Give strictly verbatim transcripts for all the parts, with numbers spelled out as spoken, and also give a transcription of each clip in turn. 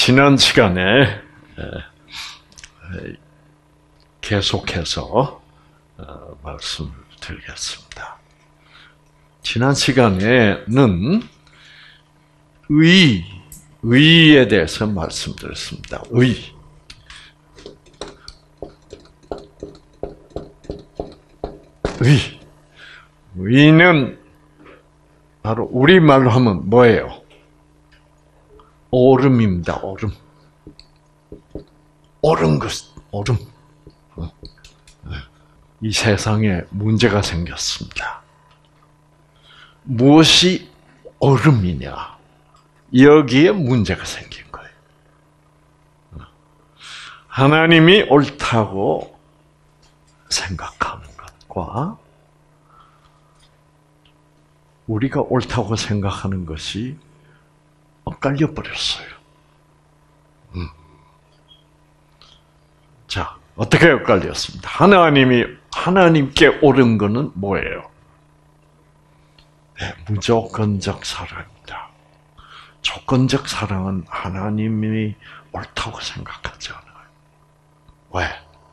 지난 시간에 계속해서 말씀을 드리겠습니다. 지난 시간에는 의, 의에 대해서 말씀드렸습니다. 의. 의. 의는 바로 우리말로 하면 뭐예요? 옳음입니다. 옳음. 옳은 것, 옳음. 이 세상에 문제가 생겼습니다. 무엇이 옳음이냐? 여기에 문제가 생긴 거예요. 하나님이 옳다고 생각하는 것과 우리가 옳다고 생각하는 것이 엇갈려 버렸어요. 음. 자, 어떻게 엇갈렸습니다? 하나님이 하나님께 옳은 것은 뭐예요? 네, 무조건적 사랑입니다. 조건적 사랑은 하나님이 옳다고 생각하지 않아요. 왜?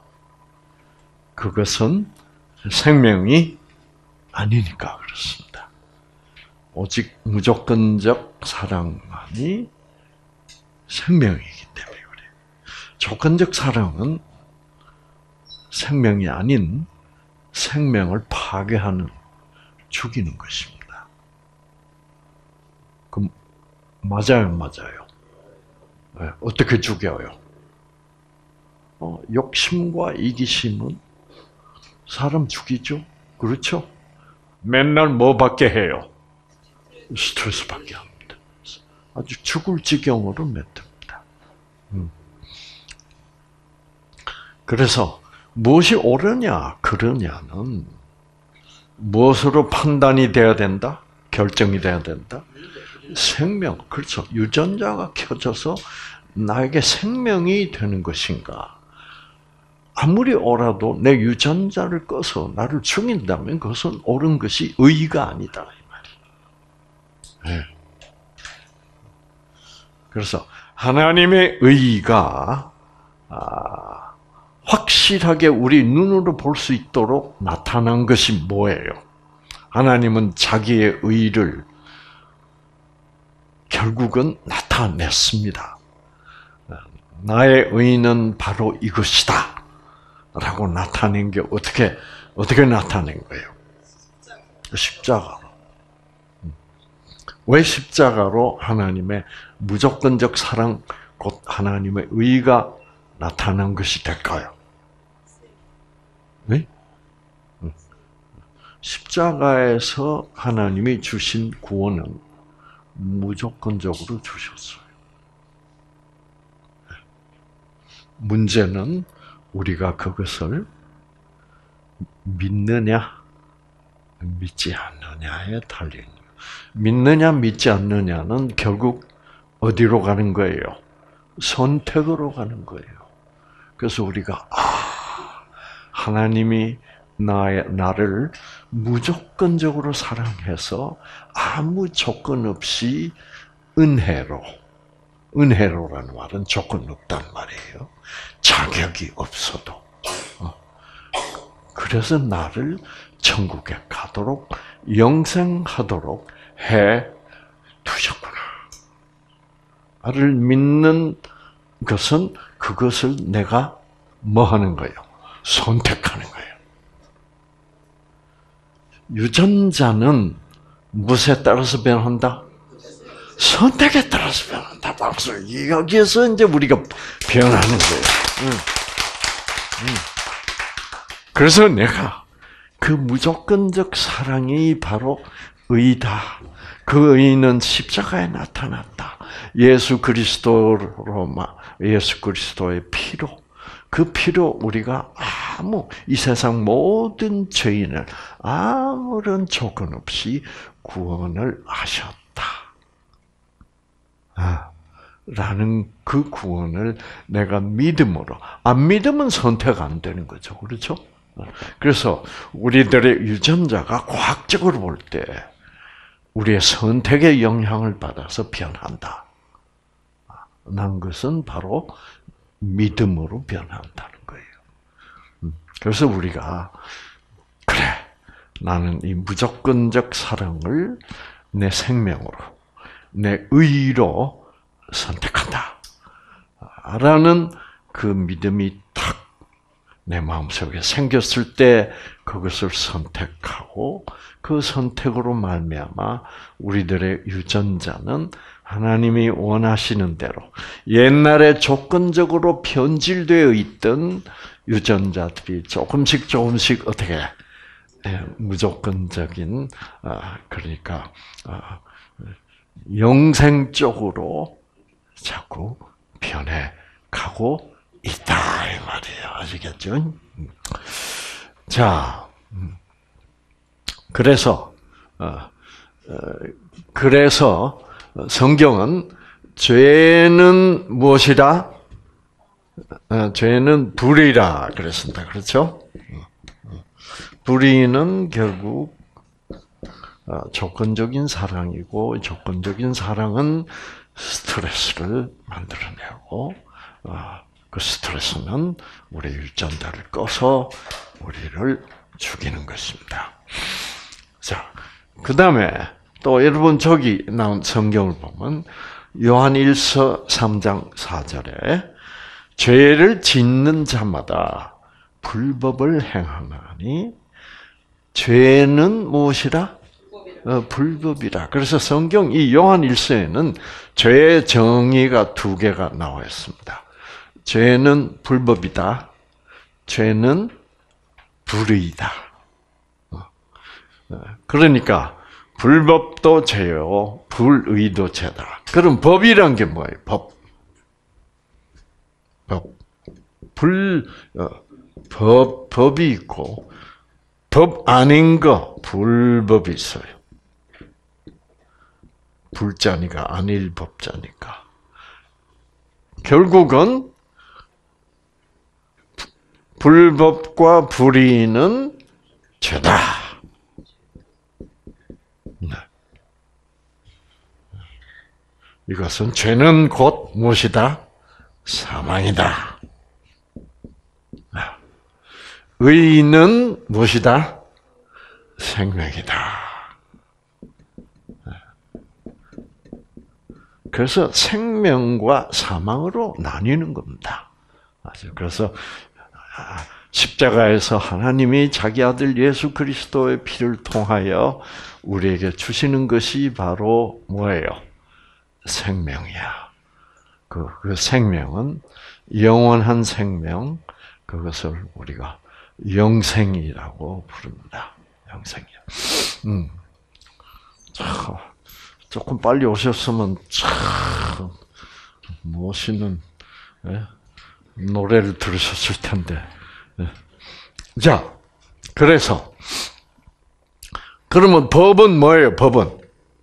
그것은 생명이 아니니까 그렇습니다. 오직 무조건적 사랑만이 생명이기 때문에 그래요. 조건적 사랑은 생명이 아닌 생명을 파괴하는, 죽이는 것입니다. 그럼 맞아요, 맞아요. 네, 어떻게 죽여요? 어, 욕심과 이기심은 사람 죽이죠? 그렇죠? 맨날 뭐 받게 해요? 스트레스 받게 합니다. 아주 죽을 지경으로 만듭니다. 음. 그래서 무엇이 옳으냐, 그러냐는 무엇으로 판단이 돼야 된다? 결정이 돼야 된다? 생명, 그렇죠. 유전자가 켜져서 나에게 생명이 되는 것인가? 아무리 옳아도 내 유전자를 꺼서 나를 죽인다면 그것은 옳은 것이 의의가 아니다. 네. 그래서 하나님의 의의가 아, 확실하게 우리 눈으로 볼 수 있도록 나타난 것이 뭐예요? 하나님은 자기의 의의를 결국은 나타냈습니다. 나의 의의는 바로 이것이다 라고 나타낸 게 어떻게 어떻게 나타낸 거예요? 십자가로. 왜 십자가로 하나님의 무조건적 사랑, 곧 하나님의 의의가 나타난 것이 될까요? 네? 십자가에서 하나님이 주신 구원은 무조건적으로 주셨어요. 문제는 우리가 그것을 믿느냐, 믿지 않느냐에 달린 거예요. 믿느냐, 믿지 않느냐는 결국 어디로 가는 거예요? 선택으로 가는 거예요. 그래서 우리가 아, 하나님이 나의, 나를 무조건적으로 사랑해서 아무 조건 없이 은혜로, 은혜로라는 말은 조건 없단 말이에요. 자격이 없어도. 그래서 나를 천국에 가도록, 영생하도록 해 두셨구나. 나를 믿는 것은 그것을 내가 뭐 하는 거예요? 선택하는 거예요. 유전자는 무엇에 따라서 변한다? 선택에 따라서 변한다. 박수. 여기에서 이제 우리가 변하는 거예요. 응. 응. 그래서 내가 그 무조건적 사랑이 바로 의다. 그 의는 십자가에 나타났다. 예수 그리스도로, 예수 그리스도의 피로, 그 피로 우리가 아무, 이 세상 모든 죄인을 아무런 조건 없이 구원을 하셨다. 아, 라는 그 구원을 내가 믿음으로, 안 믿으면 선택 안 되는 거죠. 그렇죠? 그래서 우리들의 유전자가 과학적으로 볼 때 우리의 선택의 영향을 받아서 변한다. 난 것은 바로 믿음으로 변한다는 거예요. 그래서 우리가 그래, 나는 이 무조건적 사랑을 내 생명으로, 내 의로 선택한다. 라는 그 믿음이 탁 내 마음속에 생겼을 때 그것을 선택하고 그 선택으로 말미암아 우리들의 유전자는 하나님이 원하시는 대로 옛날에 조건적으로 변질되어 있던 유전자들이 조금씩 조금씩 어떻게 무조건적인 그러니까 영생적으로 자꾸 변해가고 있다 이 말이에요. 아시겠죠? 자, 그래서 그래서 성경은 죄는 무엇이라? 죄는 불이라 그랬습니다. 그렇죠? 불의는 결국 조건적인 사랑이고, 조건적인 사랑은 스트레스를 만들어내고, 그 스트레스는 우리 유전자를 꺼서 우리를 죽이는 것입니다. 자, 그 다음에 또 여러분 저기 나온 성경을 보면 요한일서 삼 장 사 절에 죄를 짓는 자마다 불법을 행하나니 죄는 무엇이라? 어, 불법이라. 그래서 성경 이 요한일서에는 죄의 정의가 두 개가 나와 있습니다. 죄는 불법이다. 죄는 불의다. 그러니까 불법도 죄요, 불의도 죄다. 그럼 법이란 게 뭐예요? 법. 법. 불, 어, 법, 법이 있고, 법 아닌 거, 불법이 있어요. 불자니까, 아닐 법자니까. 결국은, 불법과 불의는 죄다. 이것은 죄는 곧 무엇이다? 사망이다. 의는 무엇이다? 생명이다. 그래서 생명과 사망으로 나뉘는 겁니다. 그래서 십자가에서 하나님이 자기 아들 예수 그리스도의 피를 통하여 우리에게 주시는 것이 바로 뭐예요? 생명이야. 그, 그 생명은 영원한 생명, 그것을 우리가 영생이라고 부릅니다. 영생이야. 음. 참, 조금 빨리 오셨으면 참 멋있는 예? 노래를 들으셨을 텐데. 예. 자, 그래서 그러면 법은 뭐예요? 법은?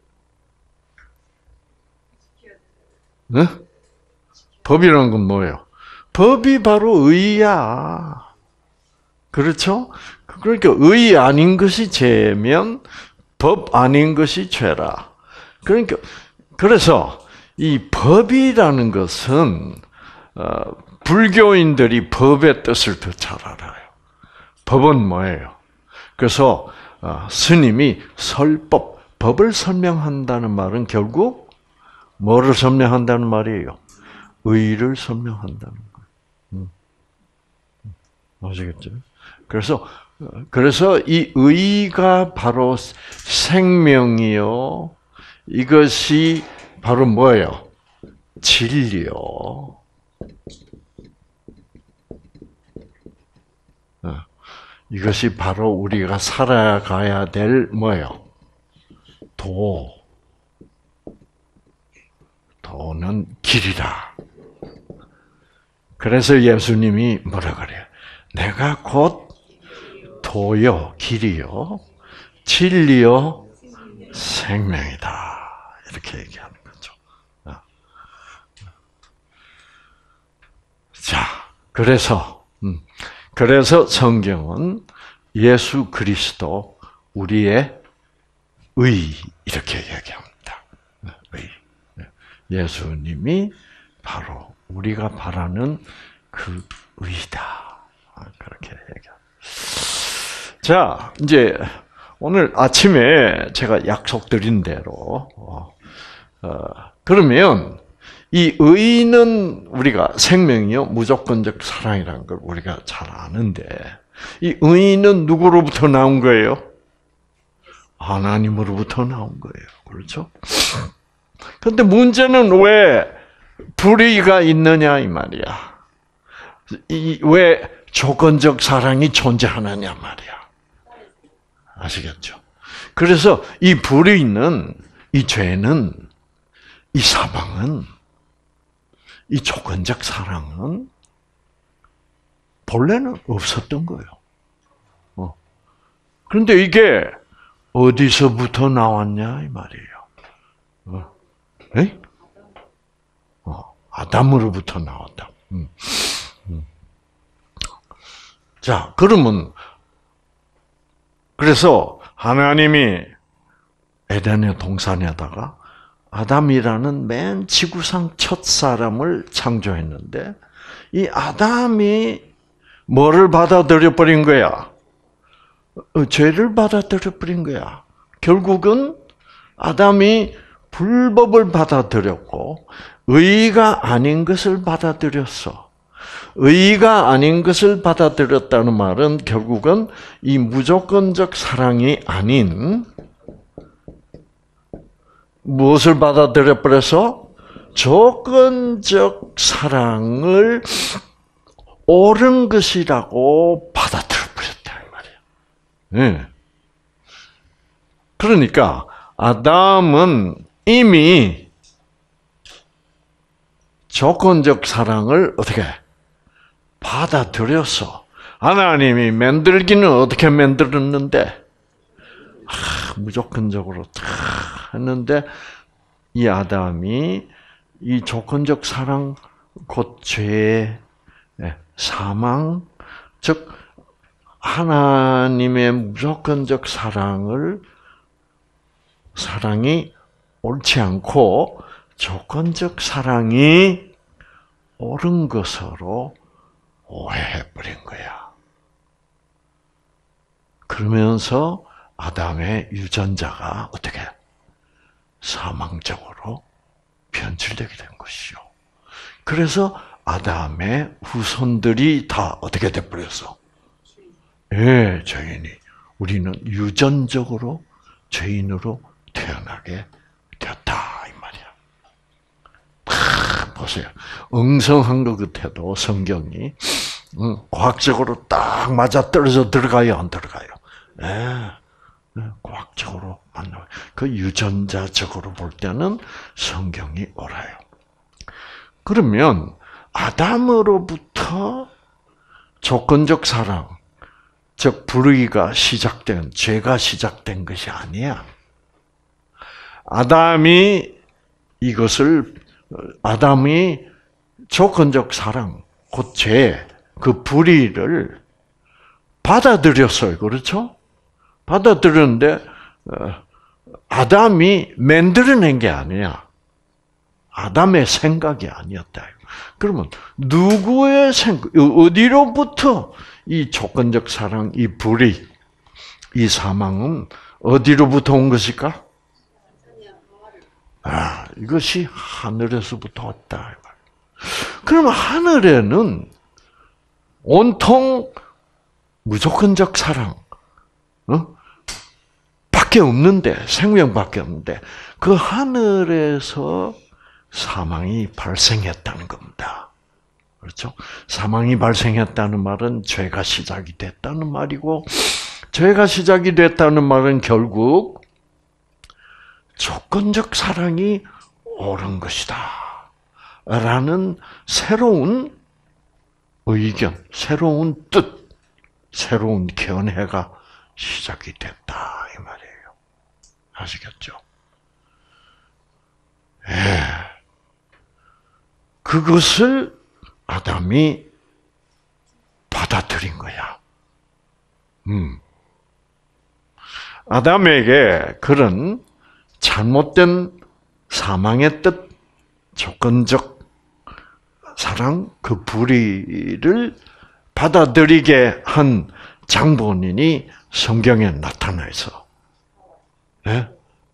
네? 법이라는 건 뭐예요? 법이 바로 의야. 그렇죠? 그러니까 의 아닌 것이 죄면 법 아닌 것이 죄라. 그러니까 그래서 이 법이라는 것은 어, 불교인들이 법의 뜻을 더 잘 알아요. 법은 뭐예요? 그래서 어, 스님이 설법, 법을 설명한다는 말은 결국 뭐를 설명한다는 말이에요? 의를 설명한다는 거예요. 음. 아시겠죠? 그래서 그래서 이 의가 바로 생명이요. 이것이 바로 뭐예요? 진리요. 이것이 바로 우리가 살아가야 될 뭐예요? 도. 도는 길이다. 그래서 예수님이 뭐라 그래요? 내가 곧 도요, 길이요, 진리요, 생명이다. 이렇게 얘기하는 거죠. 자, 그래서, 음, 그래서 성경은 예수 그리스도, 우리의 의, 이렇게 얘기합니다. 의. 예수님이 바로 우리가 바라는 그 의다. 그렇게 얘기합니다. 자, 이제 오늘 아침에 제가 약속드린 대로 어, 어, 그러면 이 의는 우리가 생명이요 무조건적 사랑이라는 걸 우리가 잘 아는데 이 의는 누구로부터 나온 거예요? 하나님으로부터 나온 거예요. 그렇죠? 그런데 문제는 왜 불의가 있느냐 이 말이야. 이 왜 조건적 사랑이 존재하느냐 말이야. 아시겠죠? 그래서 이 불의는, 이 죄는, 이 사망은, 이 조건적 사랑은 본래는 없었던 거예요. 어. 그런데 이게 어디서부터 나왔냐 이 말이에요. 어. 에? 어. 아담으로부터 나왔다. 음. 음. 자, 그러면 그래서 하나님이 에덴의 동산에다가 아담이라는 맨 지구상 첫 사람을 창조했는데 이 아담이 뭐를 받아들여 버린 거야? 죄를 받아들여 버린 거야. 결국은 아담이 불법을 받아들였고 의가 아닌 것을 받아들였어. 의가 아닌 것을 받아들였다는 말은 결국은 이 무조건적 사랑이 아닌 무엇을 받아들여 버려서 조건적 사랑을 옳은 것이라고 받아들여 버렸다 이 말이야. 네. 그러니까 아담은 이미 조건적 사랑을 어떻게 받아들였어. 하나님이 만들기는 어떻게 만들었는데 아, 무조건적으로 다 했는데 이 아담이 이 조건적 사랑 곧 죄, 사망, 즉 하나님의 무조건적 사랑을 사랑이 옳지 않고 조건적 사랑이 옳은 것으로 오해해버린 거야. 그러면서 아담의 유전자가 어떻게 사망적으로 변질되게 된 것이요. 그래서 아담의 후손들이 다 어떻게 돼버렸어? 예, 죄인이. 우리는 유전적으로 죄인으로 태어나게 되었다 이 말이야. 아, 보세요. 엉성한 것 같아도 성경이 음, 과학적으로 딱 맞아 떨어져 들어가요, 안 들어가요? 예. 과학적으로 맞나요? 그 유전자적으로 볼 때는 성경이 옳아요. 그러면 아담으로부터 조건적 사랑, 즉 불의가 시작된, 죄가 시작된 것이 아니야. 아담이 이것을 아담이 조건적 사랑, 곧 죄, 그 불의를 받아들였어요. 그렇죠? 받아들였는데 아담이 만들어낸 게 아니야. 아담의 생각이 아니었다. 그러면 누구의 생각, 어디로부터 이 조건적 사랑, 이 불의, 이 사망은 어디로부터 온 것일까? 아, 이것이 하늘에서부터 왔다. 그러면 하늘에는 온통 무조건적 사랑, 어? 밖에 없는데, 생명밖에 없는데, 그 하늘에서 사망이 발생했다는 겁니다. 그렇죠? 사망이 발생했다는 말은 죄가 시작이 됐다는 말이고, 죄가 시작이 됐다는 말은 결국 조건적 사랑이 옳은 것이다. 라는 새로운 의견, 새로운 뜻, 새로운 견해가 시작이 됐다. 이 말이에요. 아시겠죠? 예. 그것을 아담이 받아들인 거야. 음. 아담에게 그런 잘못된 사망의 뜻, 조건적 사랑, 그 불의를 받아들이게 한 장본인이 성경에 나타나 있어. 네?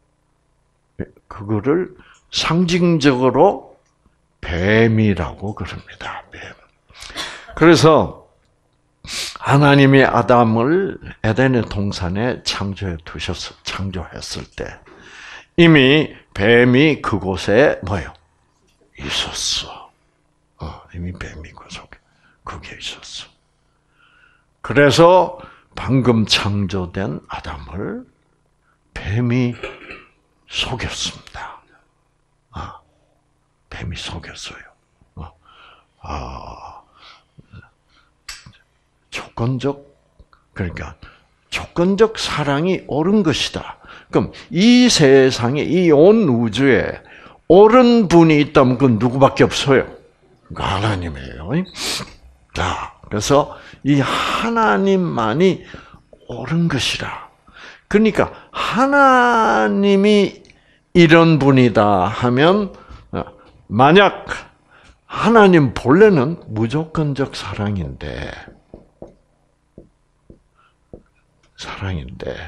그거를 상징적으로 뱀이라고 그럽니다. 뱀. 그래서 하나님이 아담을 에덴의 동산에 창조해 두셨어. 창조했을 때 이미 뱀이 그곳에 뭐요? 있었어. 어, 이미 뱀이 그 속에 거기에 있었어. 그래서 방금 창조된 아담을 뱀이 속였습니다. 아, 뱀이 속였어요. 아, 아, 조건적, 그러니까 조건적 사랑이 옳은 것이다. 그럼 이 세상에, 이 온 우주에 옳은 분이 있다면 그건 누구밖에 없어요. 하나님이에요. 자, 그래서 이 하나님만이 옳은 것이라. 그러니까 하나님이 이런 분이다 하면, 만약 하나님 본래는 무조건적 사랑인데, 사랑인데,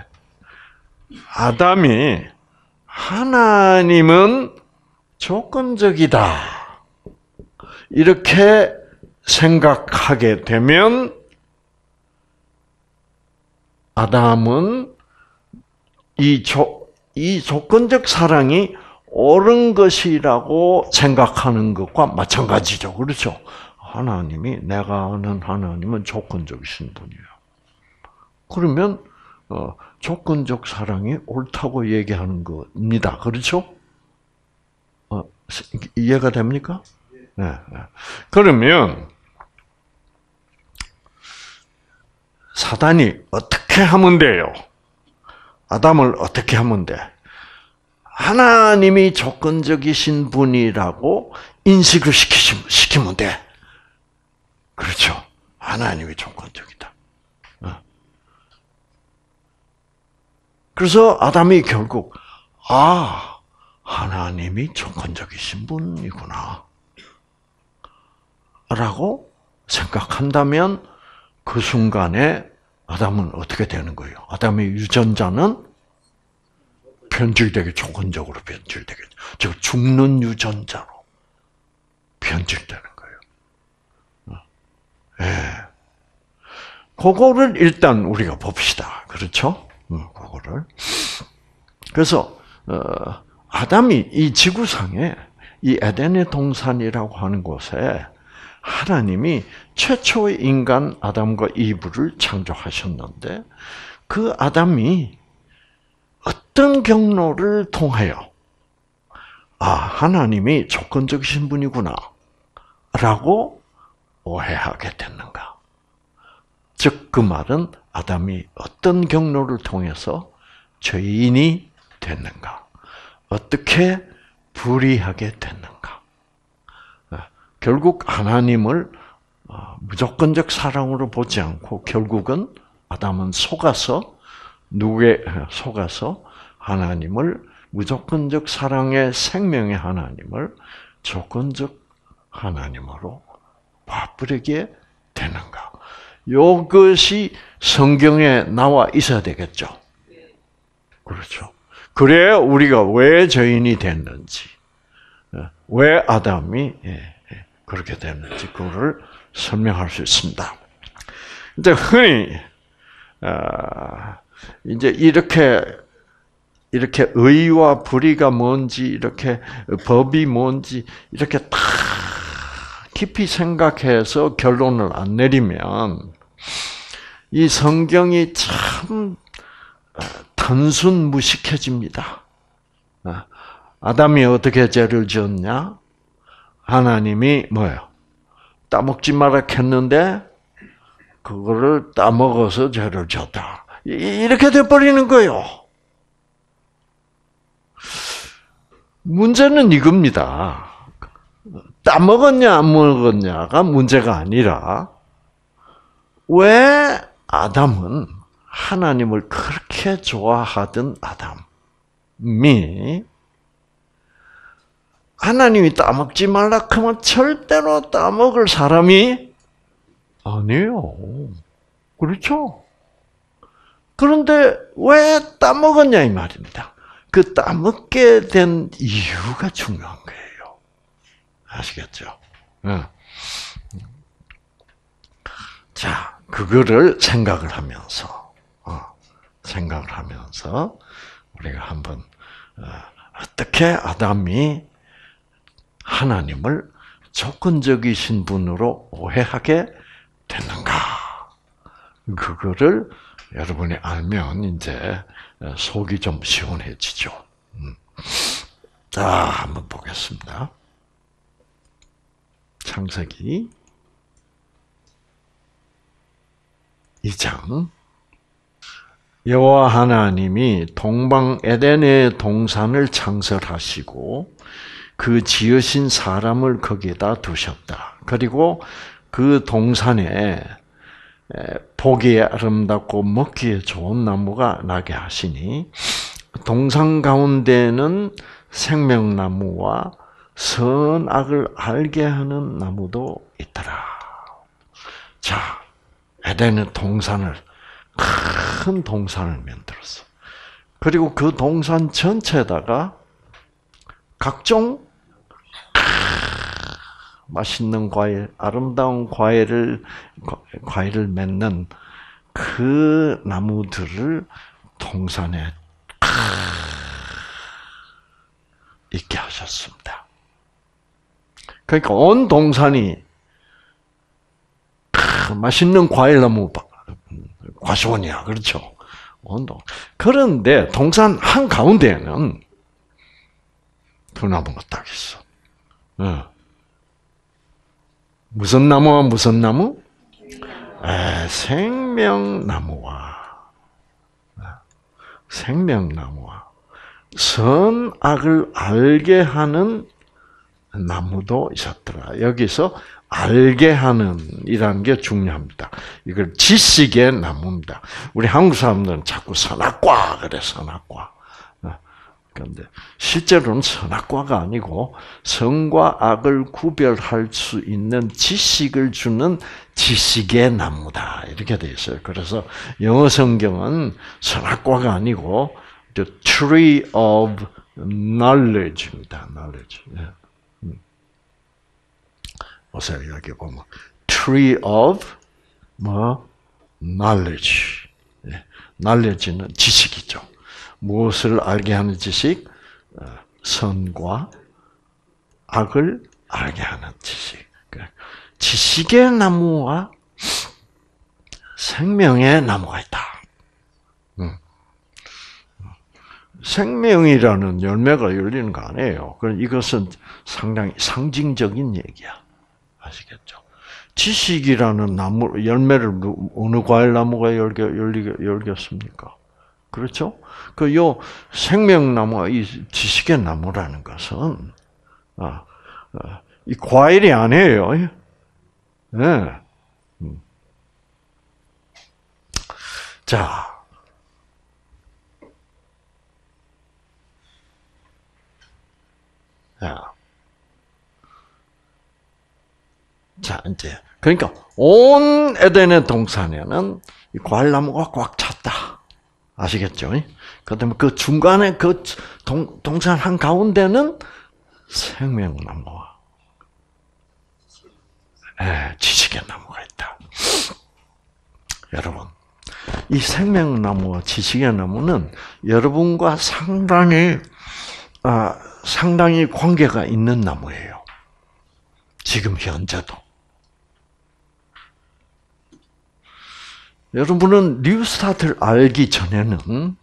아담이 하나님은 조건적이다. 이렇게 생각하게 되면 아담은 이, 조, 이 조건적 사랑이 옳은 것이라고 생각하는 것과 마찬가지죠. 그렇죠? 하나님이, 내가 아는 하나님은 조건적이신 분이에요. 그러면 어, 조건적 사랑이 옳다고 얘기하는 겁니다. 그렇죠? 어, 이해가 됩니까? 네, 네. 그러면 사단이 어떻게 하면 돼요? 아담을 어떻게 하면 돼? 하나님이 조건적이신 분이라고 인식을 시키시면, 시키면 돼. 그렇죠? 하나님이 조건적이다. 그래서 아담이 결국, 아, 하나님이 조건적이신 분이구나. 라고 생각한다면 그 순간에 아담은 어떻게 되는 거예요? 아담의 유전자는 변질되게, 조건적으로 변질되겠죠. 즉 죽는 유전자로 변질되는 거예요. 예. 그거를 일단 우리가 봅시다. 그렇죠? 음, 그거를. 그래서 어, 아담이 이 지구상에 이 에덴의 동산이라고 하는 곳에 하나님이 최초의 인간 아담과 이브를 창조하셨는데 그 아담이 어떤 경로를 통하여 아, 하나님이 조건적이신 분이구나 라고 오해하게 됐는가? 즉 그 말은 아담이 어떤 경로를 통해서 죄인이 됐는가? 어떻게 불의하게 됐는가? 결국 하나님을 무조건적 사랑으로 보지 않고 결국은 아담은 속아서 누구에 속아서 하나님을 무조건적 사랑의 생명의 하나님을 조건적 하나님으로 봐버리게 되는가? 이것이 성경에 나와 있어야 되겠죠. 그렇죠. 그래야 우리가 왜 죄인이 됐는지, 왜 아담이 그렇게 됐는지 그거를 설명할 수 있습니다. 이제 흔히 이제 이렇게 이렇게 의와 불의가 뭔지, 이렇게 법이 뭔지 이렇게 다 깊이 생각해서 결론을 안 내리면 이 성경이 참 단순 무식해집니다. 아담이 어떻게 죄를 지었냐? 하나님이 뭐예요? 따먹지 마라 했는데 그거를 따먹어서 죄를 지었다. 이렇게 돼버리는 거예요. 문제는 이겁니다. 따먹었냐 안 먹었냐가 문제가 아니라 왜 아담은 하나님을 그렇게 좋아하던 아담이 하나님이 따먹지 말라 하면 절대로 따먹을 사람이 아니에요. 그렇죠? 그런데 왜 따먹었냐 이 말입니다. 그 따먹게 된 이유가 중요한 거예요. 아시겠죠? 네. 자, 그거를 생각을 하면서, 어, 생각을 하면서 우리가 한번 어, 어떻게 아담이 하나님을 조건적이신 분으로 오해하게 됐는가? 그거를 여러분이 알면 이제 속이 좀 시원해지죠. 자, 한번 보겠습니다. 창세기 이 장. 여호와 하나님이 동방 에덴의 동산을 창설하시고 그 지으신 사람을 거기에다 두셨다. 그리고 그 동산에 보기에 아름답고 먹기에 좋은 나무가 나게 하시니 동산 가운데는 생명나무와 선악을 알게 하는 나무도 있더라. 자, 에덴의 동산을 큰 동산을 만들었어. 그리고 그 동산 전체에다가 각종 맛있는 과일, 아름다운 과일을 과일을 맺는 그 나무들을 동산에 있게 하셨습니다. 그러니까 온 동산이 맛있는 과일 나무 과수원이야, 그렇죠? 온 동. 그런데 동산 한 가운데에는 두 나무가 딱 있어. 어. 무슨 나무와 무슨 나무? 에, 생명나무와 생명나무와 선악을 알게 하는 나무도 있었더라. 여기서 알게 하는 이라는 게 중요합니다. 이걸 지식의 나무입니다. 우리 한국 사람들은 자꾸 선악과 그래, 선악과. 그런데 실제로는 선악과가 아니고 선과 악을 구별할 수 있는 지식을 주는 지식의 나무다. 이렇게 되어 있어요. 그래서 영어 성경은 선악과가 아니고 the tree of knowledge입니다. knowledge. 보세요. 여기 보면 tree of 뭐 knowledge. knowledge는 지식이죠. 무엇을 알게 하는 지식? 선과 악을 알게 하는 지식. 지식의 나무와 생명의 나무가 있다. 생명이라는 열매가 열리는 거 아니에요. 이것은 상당히 상징적인 얘기야. 아시겠죠? 지식이라는 나무, 열매를 어느 과일 나무가 열게, 열리게, 열겠습니까? 그렇죠? 그, 요, 생명나무가 이 지식의 나무라는 것은, 아, 아, 이 과일이 아니에요. 예. 네. 음. 자. 자. 자, 이제. 그러니까, 온 에덴의 동산에는 이 과일나무가 꽉 찼다. 아시겠죠? 그다음에 그 중간에 그 동, 동산 한 가운데는 생명나무와 예, 지식의 나무가 있다. 여러분, 이 생명나무와 지식의 나무는 여러분과 상당히 아, 상당히 관계가 있는 나무예요. 지금 현재도. 여러분은 뉴스타트를 알기 전에는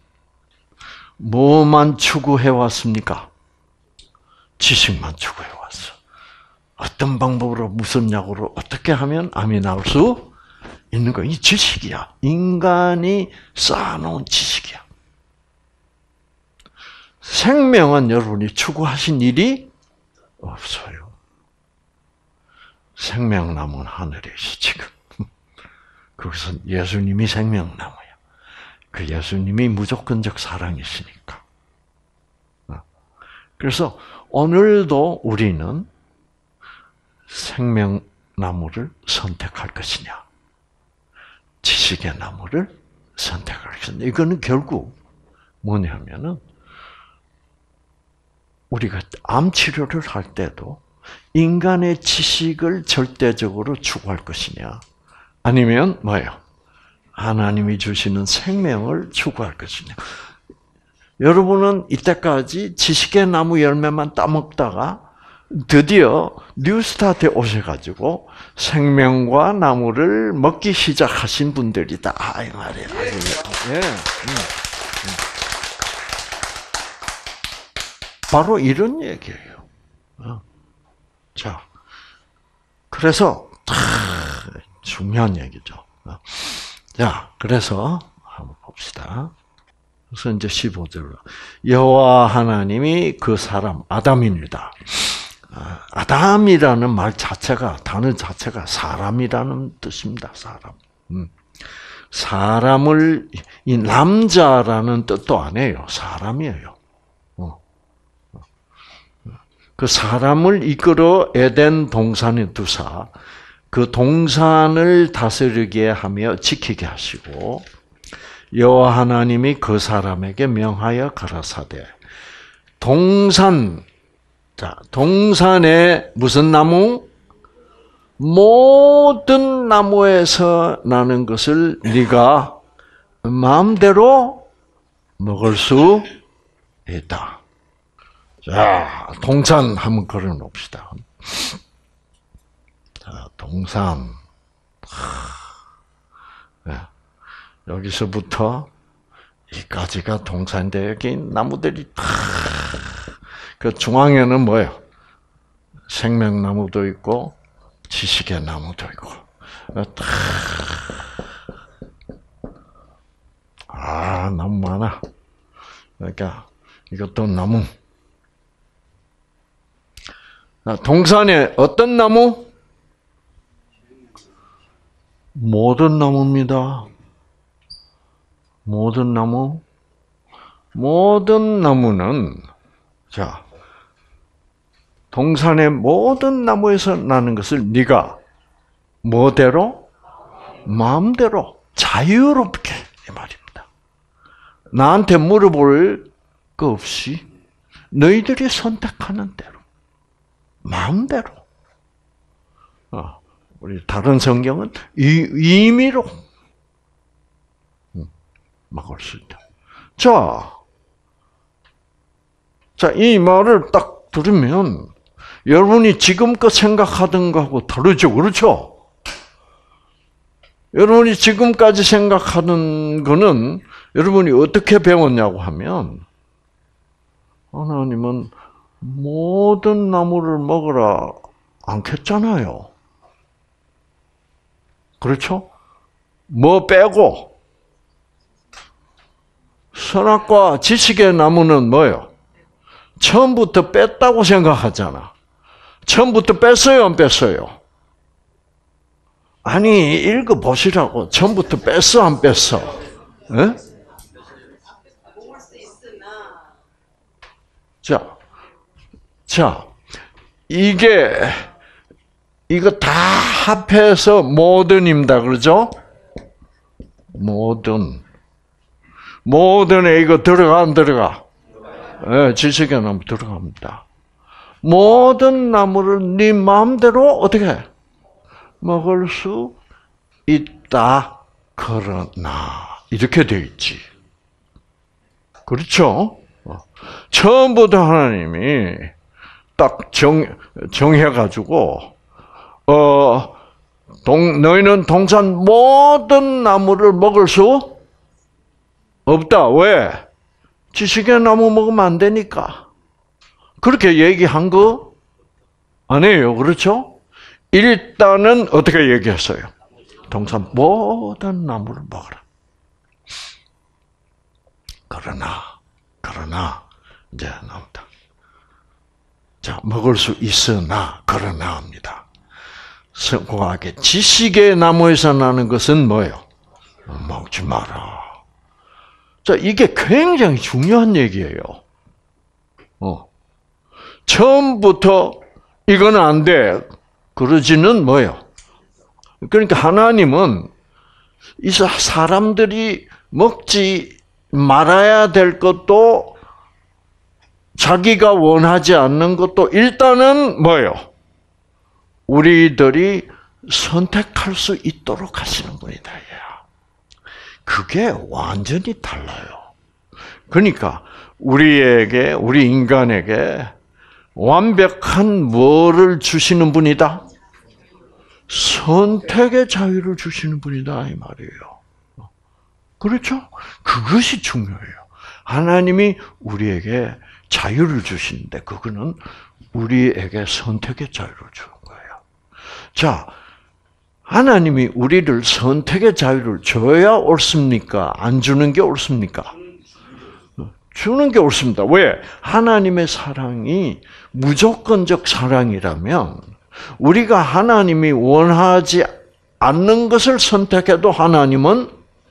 뭐만 추구해 왔습니까? 지식만 추구해 왔어. 어떤 방법으로, 무슨 약으로, 어떻게 하면 암이 나올 수 있는 거. 이 지식이야. 인간이 쌓아놓은 지식이야. 생명은 여러분이 추구하신 일이 없어요. 생명나무는 하늘에 있어, 지금. 그것은 예수님이 생명나무야. 그 예수님이 무조건적 사랑이시니까. 그래서 오늘도 우리는 생명나무를 선택할 것이냐, 지식의 나무를 선택할 것이냐. 이거는 결국 뭐냐면은 우리가 암 치료를 할 때도 인간의 지식을 절대적으로 추구할 것이냐, 아니면 뭐예요? 하나님이 주시는 생명을 추구할 것이냐. 여러분은 이때까지 지식의 나무 열매만 따먹다가 드디어 뉴스타트에 오셔가지고 생명과 나무를 먹기 시작하신 분들이다, 이 말이에요. 예. 바로 이런 얘기예요. 자, 그래서 중요한 얘기죠. 자, 그래서 한번 봅시다. 그래서 이제 십오 절로 여호와 하나님이 그 사람 아담입니다. 아담이라는 말 자체가, 단어 자체가 사람이라는 뜻입니다. 사람. 음. 사람을, 이 남자라는 뜻도 아니에요. 사람이에요. 어. 그 사람을 이끌어 에덴 동산에 두사 그 동산을 다스리게 하며 지키게 하시고, 여호와 하나님이 그 사람에게 명하여 가라사대 동산, 자, 동산에 무슨 나무? 모든 나무에서 나는 것을 네가 마음대로 먹을 수 있다. 자, 동산 한번 걸어놓읍시다. 자, 동산. 네. 여기서부터 이까지가 동산인데 여기 나무들이 그 중앙에는 뭐예요? 생명나무도 있고 지식의 나무도 있고. 아, 나무 많아. 그러니까 이것도 나무. 동산에 어떤 나무? 모든 나무입니다. 모든 나무. 모든 나무는, 자, 동산의 모든 나무에서 나는 것을 네가 뭐대로? 마음대로 자유롭게, 이 말입니다. 나한테 물어볼 거 없이 너희들이 선택하는 대로, 마음대로. 어, 우리 다른 성경은 임의로 막을 수 있다. 자, 자, 이 말을 딱 들으면 여러분이 지금껏 생각하던 거하고 다르죠, 그렇죠? 여러분이 지금까지 생각하는 거는 여러분이 어떻게 배웠냐고 하면 하나님은 모든 나무를 먹으라 않겠잖아요. 그렇죠? 뭐 빼고? 선악과 지식의 나무는 뭐예요? 처음부터 뺐다고 생각하잖아. 처음부터 뺐어요, 안 뺐어요? 아니, 읽어보시라고. 처음부터 뺐어, 안 뺐어? 예? 자, 자, 이게, 이거 다 합해서 모든입니다. 그러죠? 모든. 모든에 이거 들어가, 안 들어가? 네, 지식의 나무 들어갑니다. 모든 나무를 네 마음대로 어떻게 해? 먹을 수 있다. 그러나 이렇게 되어 있지. 그렇죠? 처음부터 하나님이 딱 정, 정해가지고 어, 동, 너희는 동산 모든 나무를 먹을 수 없다. 왜? 지식의 나무 먹으면 안 되니까. 그렇게 얘기한 거 아니에요. 그렇죠? 일단은 어떻게 얘기했어요? 동산 모든 나무를 먹어라. 그러나, 그러나, 이제 나온다. 자, 먹을 수 있으나, 그러나 합니다. 성공하게 지식의 나무에서 나는 것은 뭐예요? 먹지 마라. 자, 이게 굉장히 중요한 얘기예요. 어. 처음부터 이건 안 돼. 그러지는 뭐예요? 그러니까 하나님은 이 사람들이 먹지 말아야 될 것도 자기가 원하지 않는 것도 일단은 뭐예요? 우리들이 선택할 수 있도록 하시는 분이다. 그게 완전히 달라요. 그러니까 우리에게, 우리 인간에게 완벽한 뭐를 주시는 분이다? 선택의 자유를 주시는 분이다 이 말이에요. 그렇죠? 그것이 중요해요. 하나님이 우리에게 자유를 주시는데 그거는 우리에게 선택의 자유를 주는 거예요. 자, 하나님이 우리를 선택의 자유를 줘야 옳습니까? 안 주는 게 옳습니까? 주는 게 옳습니다. 왜? 하나님의 사랑이 무조건적 사랑이라면 우리가 하나님이 원하지 않는 것을 선택해도 하나님은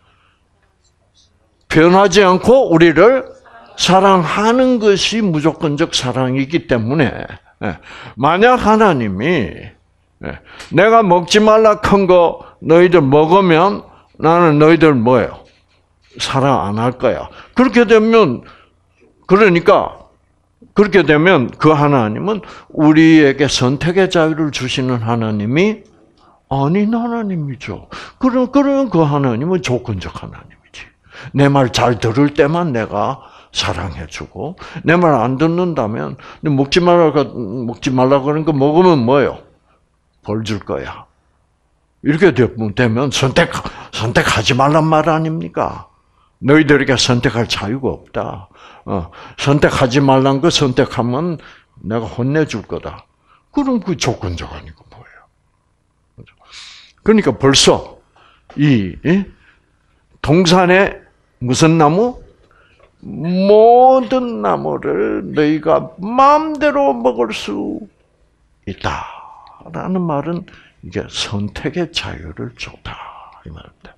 변하지 않고 우리를 사랑하는 것이 무조건적 사랑이기 때문에 만약 하나님이 내가 먹지 말라 큰 거 너희들 먹으면 나는 너희들 뭐예요? 사랑 안 할 거야. 그렇게 되면 그러니까 그렇게 되면 그 하나님은 우리에게 선택의 자유를 주시는 하나님이 아닌 하나님이죠. 그럼 그러면 그 하나님은 조건적 하나님이지. 내 말 잘 들을 때만 내가 사랑해주고 내 말 안 듣는다면 먹지 말라 먹지 말라 그런 거 먹으면 뭐예요? 벌 줄 거야. 이렇게 되면 선택 선택하지 말란 말 아닙니까? 너희들에게 선택할 자유가 없다. 어, 선택하지 말란 거 선택하면 내가 혼내줄 거다. 그럼 그 조건적 아니고 뭐예요? 그러니까 벌써 이 동산에 무슨 나무? 모든 나무를 너희가 마음대로 먹을 수 있다라는 말은 이게 선택의 자유를 줬다 이 말입니다.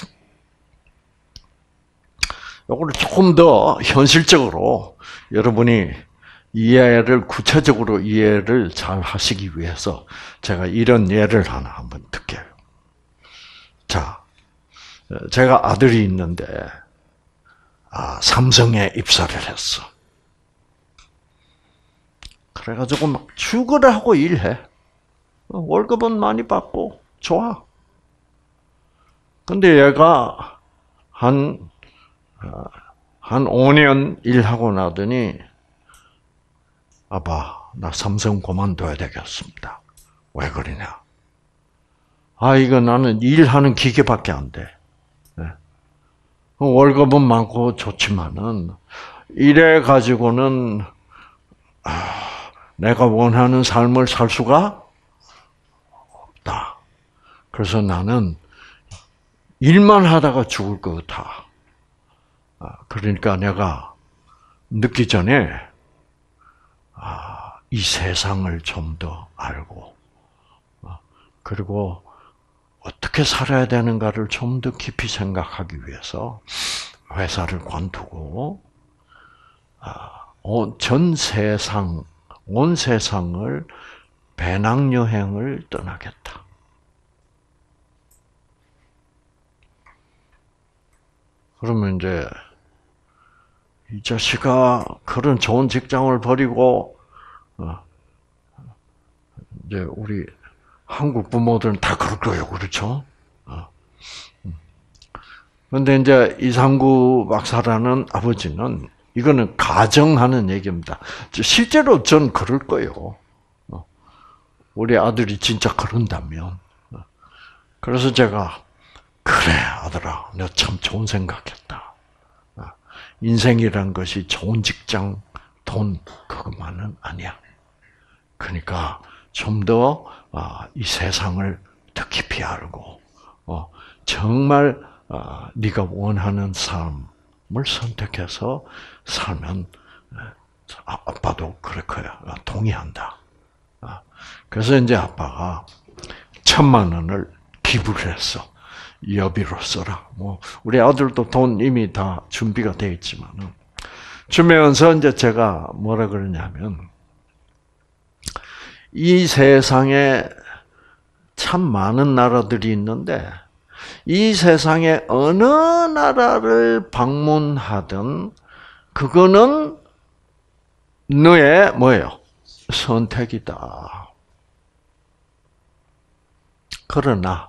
이거를 조금 더 현실적으로 여러분이 이해를 구체적으로 이해를 잘 하시기 위해서 제가 이런 예를 하나 한번 들게요. 자, 제가 아들이 있는데 아, 삼성에 입사를 했어. 그래가지고 막 출근을 하고 일해. 월급은 많이 받고 좋아. 근데 얘가 한 한 오 년 일하고 나더니 아빠, 나 삼성 그만둬야 되겠습니다. 왜 그러냐? 아, 이거 나는 일하는 기계밖에 안 돼. 네. 월급은 많고 좋지만은 이래 가지고는 아, 내가 원하는 삶을 살 수가 없다. 그래서 나는 일만 하다가 죽을 것 같아. 그러니까 내가 늦기 전에 이 세상을 좀 더 알고 그리고 어떻게 살아야 되는가를 좀 더 깊이 생각하기 위해서 회사를 관두고 전 세상, 온 세상을 배낭여행을 떠나겠다. 그러면 이제 이 자식아 그런 좋은 직장을 버리고 이제 우리 한국 부모들은 다 그럴 거예요, 그렇죠? 그런데 이제 이상구 박사라는 아버지는 이거는 가정하는 얘기입니다. 실제로 전 그럴 거예요. 우리 아들이 진짜 그런다면. 그래서 제가 그래 아들아, 너 참 좋은 생각했다. 인생이란 것이 좋은 직장, 돈 그것만은 아니야. 그러니까 좀 더 이 세상을 더 깊이 알고 정말 네가 원하는 삶을 선택해서 살면 아빠도 그럴 거야. 동의한다. 그래서 이제 아빠가 천만 원을 기부를 했어. 여비로 써라. 뭐 우리 아들도 돈 이미 다 준비가 돼 있지만은 주면서 이제 제가 뭐라 그러냐면 이 세상에 참 많은 나라들이 있는데 이 세상에 어느 나라를 방문하든 그거는 너의 뭐예요? 선택이다. 그러나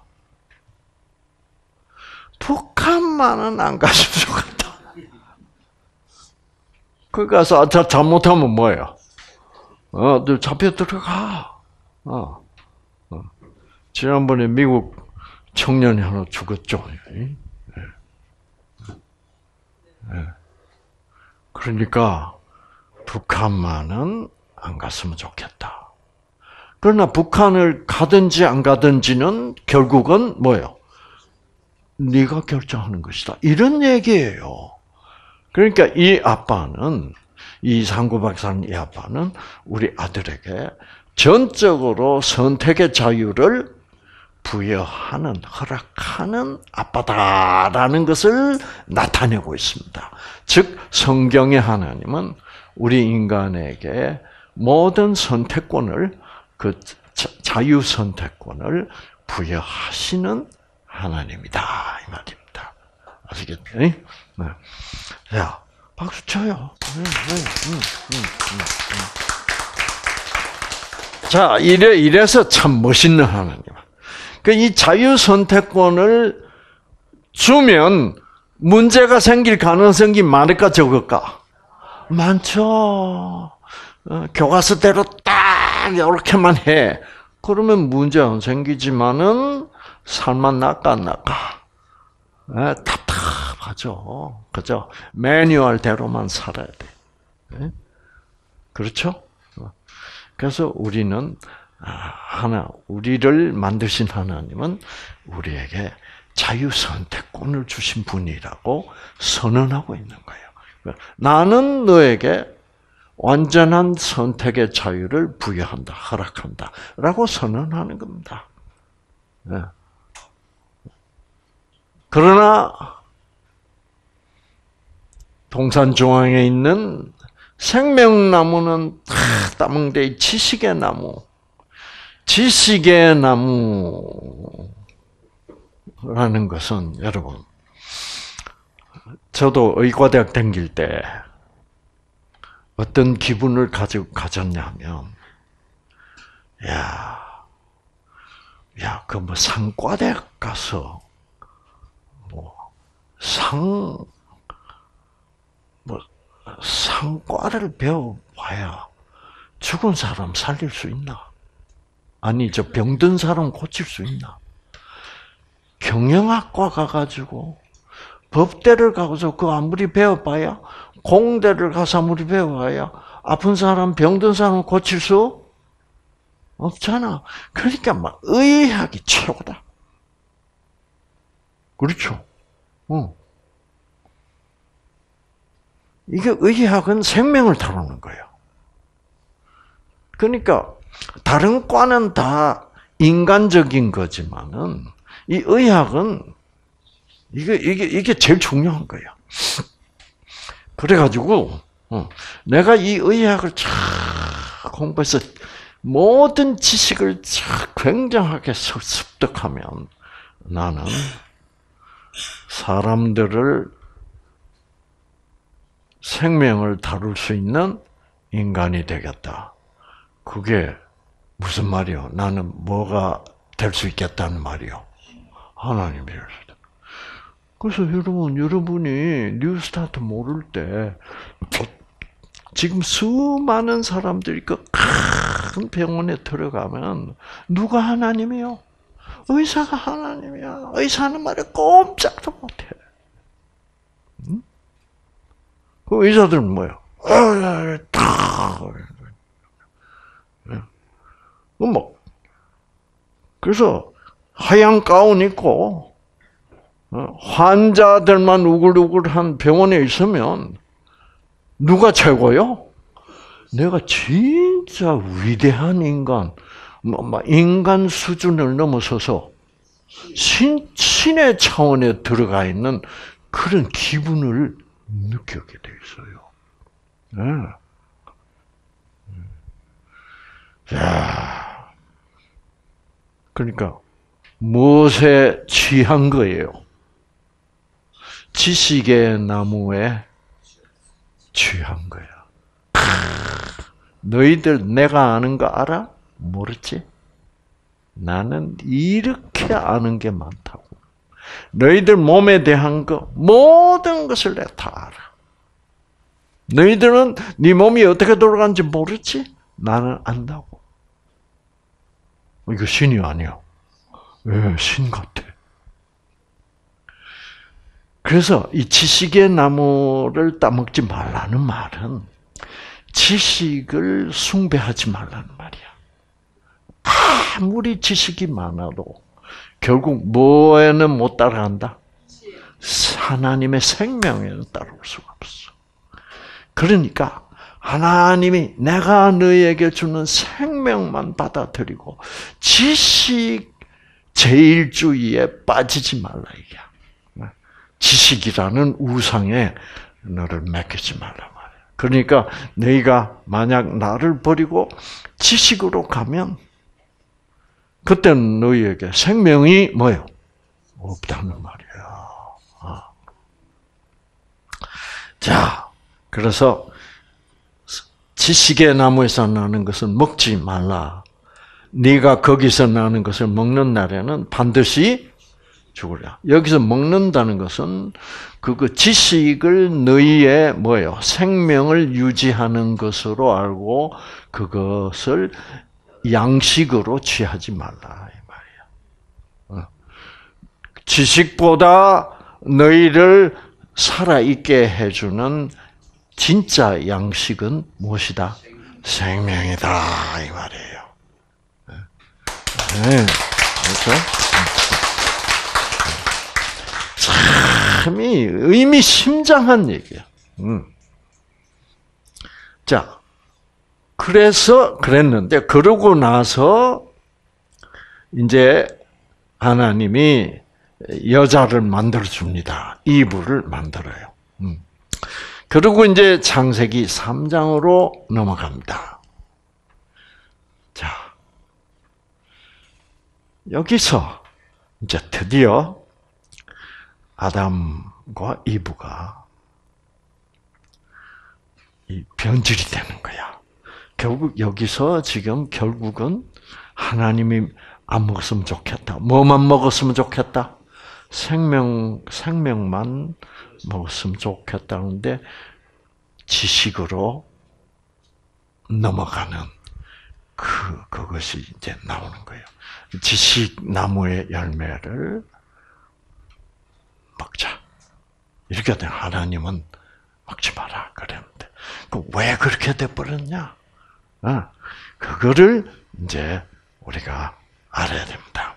북한만은 안 갔으면 좋겠다. 거기 가서 잘못하면 뭐예요? 어, 너 잡혀 들어가. 어. 어. 지난번에 미국 청년이 하나 죽었죠. 네. 네. 그러니까 북한만은 안 갔으면 좋겠다. 그러나 북한을 가든지 안 가든지는 결국은 뭐예요? 네가 결정하는 것이다. 이런 얘기예요. 그러니까 이 아빠는, 이 상구 박사는 이 아빠는 우리 아들에게 전적으로 선택의 자유를 부여하는, 허락하는 아빠다라는 것을 나타내고 있습니다. 즉 성경의 하나님은 우리 인간에게 모든 선택권을, 그 자유 선택권을 부여하시는 하나님이다 이 말입니다. 아시겠죠? 네. 자, 박수 쳐요. 네, 네, 음, 음, 음, 음. 자, 이래 이래서 참 멋있는 하나님. 그 이 자유 선택권을 주면 문제가 생길 가능성이 많을까 적을까? 많죠. 어, 교과서대로 딱 이렇게만 해. 그러면 문제 안 생기지만은 살만 낫까 안 낫까? 네, 답답하죠. 그죠? 매뉴얼대로만 살아야 돼. 네? 그렇죠? 그래서 우리는 하나, 우리를 만드신 하나님은 우리에게 자유 선택권을 주신 분이라고 선언하고 있는 거예요. 나는 너에게 완전한 선택의 자유를 부여한다, 허락한다, 라고 선언하는 겁니다. 네. 그러나 동산 중앙에 있는 생명나무는 따먹대 지식의 나무, 지식의 나무라는 것은 여러분, 저도 의과대학 다닐 때 어떤 기분을 가지고 가졌냐면, 야, 야, 그 뭐 상과대학 가서 뭐 상, 뭐 상과를 배워봐야 죽은 사람 살릴 수 있나? 아니, 저 병든 사람 고칠 수 있나? 경영학과 가가지고 법대를 가서 그 아무리 배워봐야, 공대를 가서 아무리 배워봐야 아픈 사람, 병든 사람 고칠 수 없잖아. 그러니까 막 의학이 최고다. 그렇죠? 어. 이게 의학은 생명을 다루는 거예요. 그러니까 다른 과는 다 인간적인 거지만은 이 의학은 이게 이게 이게 제일 중요한 거예요. 그래가지고 내가 이 의학을 쫙 공부해서 모든 지식을 쫙 굉장하게 습득하면 나는 사람들을 생명을 다룰 수 있는 인간이 되겠다. 그게 무슨 말이요? 나는 뭐가 될 수 있겠다는 말이요? 하나님이래요. 그래서 여러분, 여러분이 뉴스타트 모를 때 지금 수많은 사람들이 그 큰 병원에 들어가면 누가 하나님이요? 의사가 하나님이야. 의사는 말에 꼼짝도 못해. 응? 그 의사들은 뭐예요? 뭐 그래서 하얀 가운 입고 환자들만 우글우글한 병원에 있으면 누가 최고요? 내가 진짜 위대한 인간, 뭐 인간 수준을 넘어서서 신, 신의 차원에 들어가 있는 그런 기분을 느끼게 돼 있어요. 네. 야, 그러니까 무엇에 취한 거예요? 지식의 나무에 취한 거야. 너희들 내가 아는 거 알아? 모르지? 나는 이렇게 아는 게 많다고. 너희들 몸에 대한 거 모든 것을 내가 다 알아. 너희들은 네 몸이 어떻게 돌아가는지 모르지? 나는 안다고. 이거 신이 아니야. 왜 신 같아? 그래서 이 지식의 나무를 따먹지 말라는 말은 지식을 숭배하지 말라는 말이야. 아무리 지식이 많아도 결국 뭐에는 못 따라간다? 하나님의 생명에는 따라올 수가 없어. 그러니까 하나님이 내가 너희에게 주는 생명만 받아들이고 지식 제일주의에 빠지지 말라 이게. 지식이라는 우상에 너를 맡기지 말라 말이야. 그러니까 너희가 만약 나를 버리고 지식으로 가면 그때는 너희에게 생명이 뭐예요? 없다는 말이야. 아. 자, 그래서 지식의 나무에서 나는 것은 먹지 말라. 네가 거기서 나는 것을 먹는 날에는 반드시 죽으라. 여기서 먹는다는 것은 그거 지식을 너희의 뭐예요? 생명을 유지하는 것으로 알고 그것을 양식으로 취하지 말라 이 말이야. 지식보다 너희를 살아있게 해주는 진짜 양식은 무엇이다? 생명이다 이 말이에요. 네, 그렇죠? 참이 의미심장한 얘기야. 음. 자, 그래서 그랬는데 그러고 나서 이제 하나님이 여자를 만들어 줍니다. 이브를 만들어요. 음. 그리고 이제 창세기 삼 장으로 넘어갑니다. 자, 여기서 이제 드디어 아담과 이브가 이 변질이 되는 거야. 결국 여기서 지금 결국은 하나님이 안 먹었으면 좋겠다. 뭐만 먹었으면 좋겠다? 생명, 생명만 먹었으면 좋겠다는데 지식으로 넘어가는 그, 그것이 이제 나오는 거예요. 지식 나무의 열매를 먹자. 이렇게 된 하나님은 먹지 마라 그랬는데 그 왜 그렇게 돼버렸냐? 어, 그거를 이제 우리가 알아야 됩니다.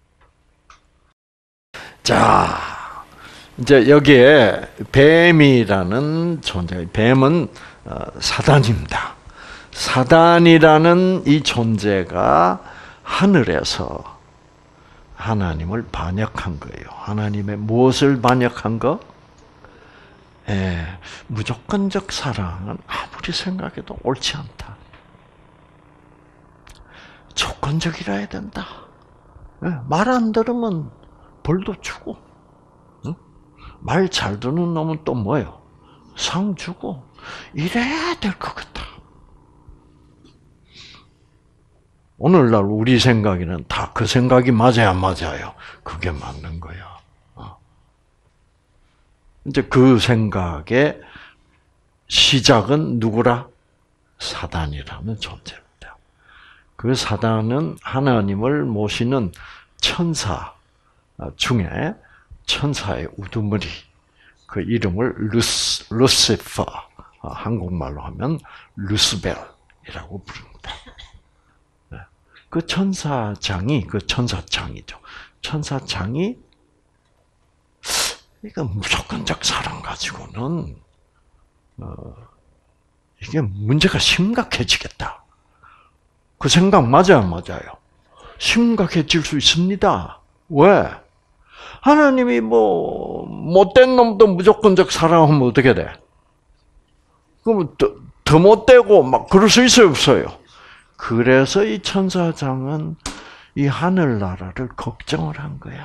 자, 이제 여기에 뱀이라는 존재, 뱀은 사단입니다. 사단이라는 이 존재가 하늘에서 하나님을 반역한 거예요. 하나님의 무엇을 반역한 거? 예, 무조건적 사랑은 아무리 생각해도 옳지 않다. 조건적이라 해야 된다. 예, 말 안 들으면 벌도 주고, 응? 말 잘 듣는 놈은 또 뭐예요? 상 주고, 이래야 될 것 같다. 오늘날 우리 생각에는 다 그 생각이 맞아야 맞아요. 그게 맞는 거야. 어. 이제 그 생각의 시작은 누구라? 사단이라는 존재입니다. 그 사단은 하나님을 모시는 천사 중에 천사의 우두머리, 그 이름을 루스, 루시퍼, 한국말로 하면 루스벨이라고 부릅니다. 그 천사장이, 그 천사장이죠. 천사장이, 이거 무조건적 사랑 가지고는, 어, 이게 문제가 심각해지겠다. 그 생각 맞아요, 맞아요. 심각해질 수 있습니다. 왜? 하나님이 뭐, 못된 놈도 무조건적 사랑하면 어떻게 돼? 그러면 더, 더 못되고 막 그럴 수 있어요, 없어요? 그래서 이 천사장은 이 하늘나라를 걱정을 한 거야.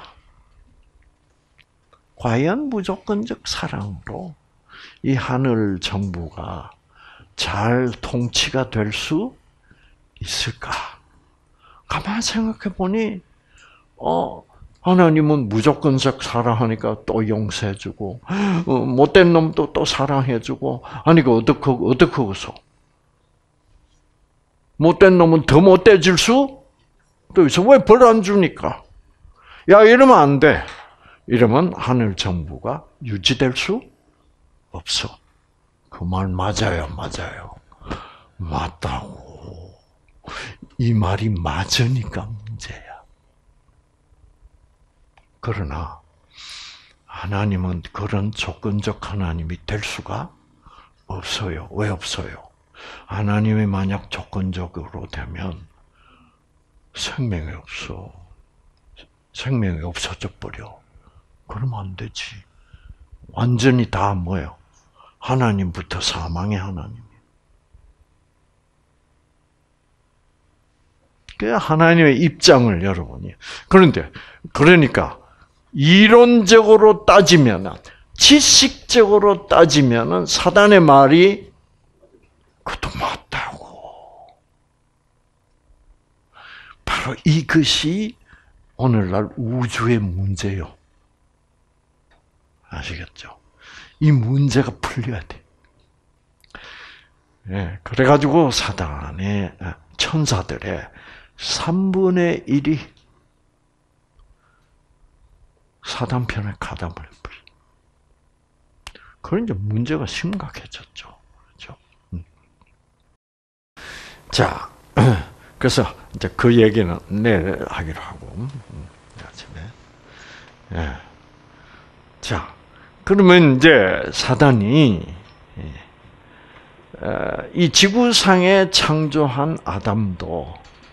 과연 무조건적 사랑으로 이 하늘 정부가 잘 통치가 될 수 있을까? 가만히 생각해 보니, 어, 하나님은 무조건적 사랑하니까 또 용서해주고, 어, 못된 놈도 또 사랑해주고, 아니, 그, 어떻게, 어떻게, 그서 못된 놈은 더 못돼질 수? 또 있어. 왜 벌 안 주니까? 야, 이러면 안 돼. 이러면 하늘 정부가 유지될 수 없어. 그 말 맞아요, 맞아요. 맞다고. 이 말이 맞으니까 문제야. 그러나 하나님은 그런 조건적 하나님이 될 수가 없어요. 왜 없어요? 하나님이 만약 조건적으로 되면 생명이 없어. 생명이 없어져 버려. 그러면 안 되지. 완전히 다 뭐예요? 하나님부터 사망의 하나님. 그 하나님의 입장을 여러분이. 그런데 그러니까 이론적으로 따지면은, 지식적으로 따지면은 사단의 말이 그것도 맞다고. 바로 이것이 오늘날 우주의 문제요. 아시겠죠? 이 문제가 풀려야 돼. 예, 그래가지고 사단의, 천사들의 삼분의 일이 사단 편에 가담을 해버려. 그런 이제 문제가 심각해졌죠. 그렇죠? 음. 자, 그래서 이제 그 얘기는 내일 하기로 하고, 음, 아침에. 예. 자, 그러면 이제 사단이 이 지구상에 창조한 아담도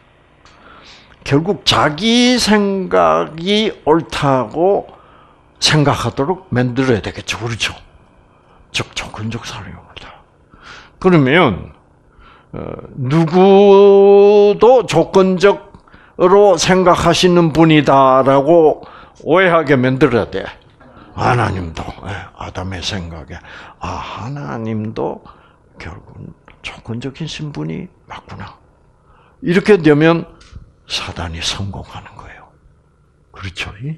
결국 자기 생각이 옳다고 생각하도록 만들어야 되겠죠. 그렇죠? 즉, 조건적 사랑이 옳다. 그러면 누구도 조건적으로 생각하시는 분이다라고 오해하게 만들어야 돼. 하나님도, 아담의 생각에, 아, 하나님도 결국은 조건적인 신분이 맞구나. 이렇게 되면 사단이 성공하는 거예요. 그렇죠? 네.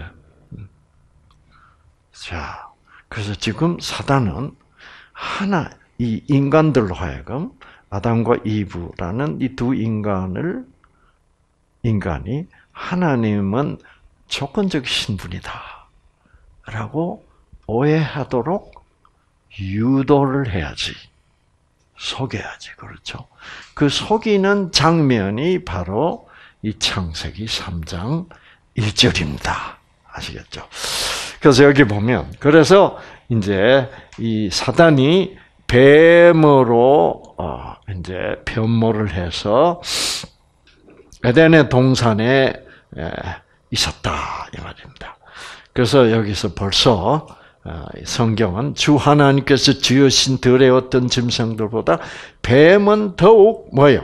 자, 그래서 지금 사단은 하나, 이 인간들로 하여금 아담과 이브라는 이 두 인간을, 인간이 하나님은 조건적 신분이다 라고 오해하도록 유도를 해야지. 속여야지. 그렇죠? 그 속이는 장면이 바로 이 창세기 삼 장 일 절입니다. 아시겠죠? 그래서 여기 보면, 그래서 이제 이 사단이 뱀으로 어 이제 변모를 해서 에덴의 동산에 있었다 이 말입니다. 그래서 여기서 벌써 성경은 주 하나님께서 지으신 들의 어떤 짐승들보다 뱀은 더욱 뭐요?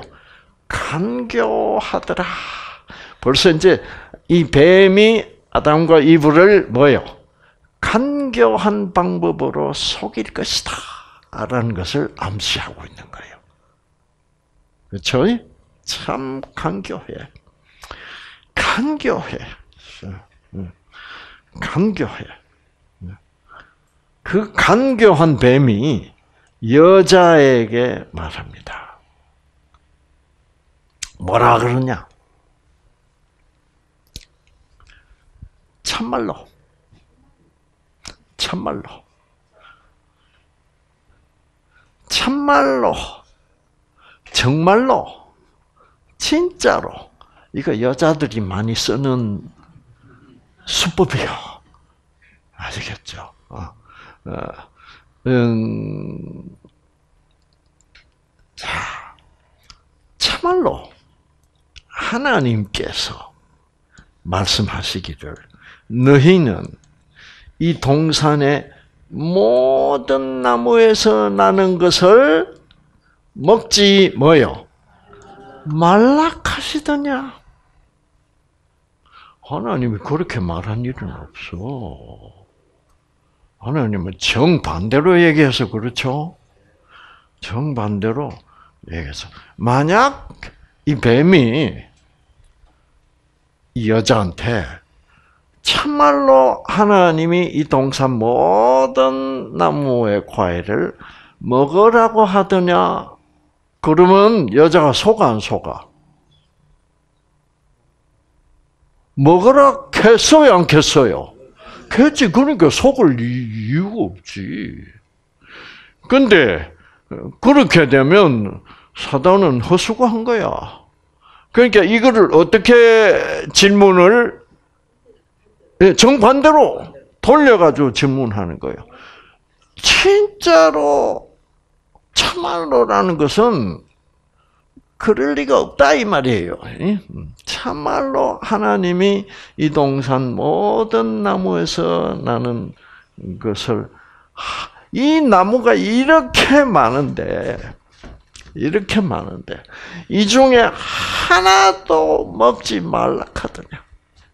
간교하더라. 벌써 이제 이 뱀이 아담과 이브를 뭐요? 간교한 방법으로 속일 것이다 라는 것을 암시하고 있는 거예요. 그렇죠? 참 간교해. 간교해. 간교해. 그 간교한 뱀이 여자에게 말합니다. 뭐라 그러냐? 참말로, 참말로, 참말로, 정말로, 진짜로, 이거 여자들이 많이 쓰는 수법이요. 아시겠죠? 어. 어, 음, 자, 참말로 하나님께서 말씀하시기를 너희는 이 동산의 모든 나무에서 나는 것을 먹지 뭐요? 말락하시더냐? 하나님이 그렇게 말한 일은 없어. 하나님은 정반대로 얘기해서 그렇죠? 정반대로 얘기해서. 만약 이 뱀이 이 여자한테 참말로 하나님이 이 동산 모든 나무의 과일을 먹으라고 하더냐? 그러면 여자가 속아 안 속아? 먹으라 했어요, 안 했어요? 했지. 그러니까 속을 이유가 없지. 근데 그렇게 되면 사단은 허수고한 거야. 그러니까 이거를 어떻게 질문을 정반대로 돌려가지고 질문하는 거예요. 진짜로 참말로라는 것은 그럴 리가 없다 이 말이에요. 참말로 하나님이 이 동산 모든 나무에서 나는 것을, 이 나무가 이렇게 많은데 이렇게 많은데 이 중에 하나도 먹지 말라 하더냐.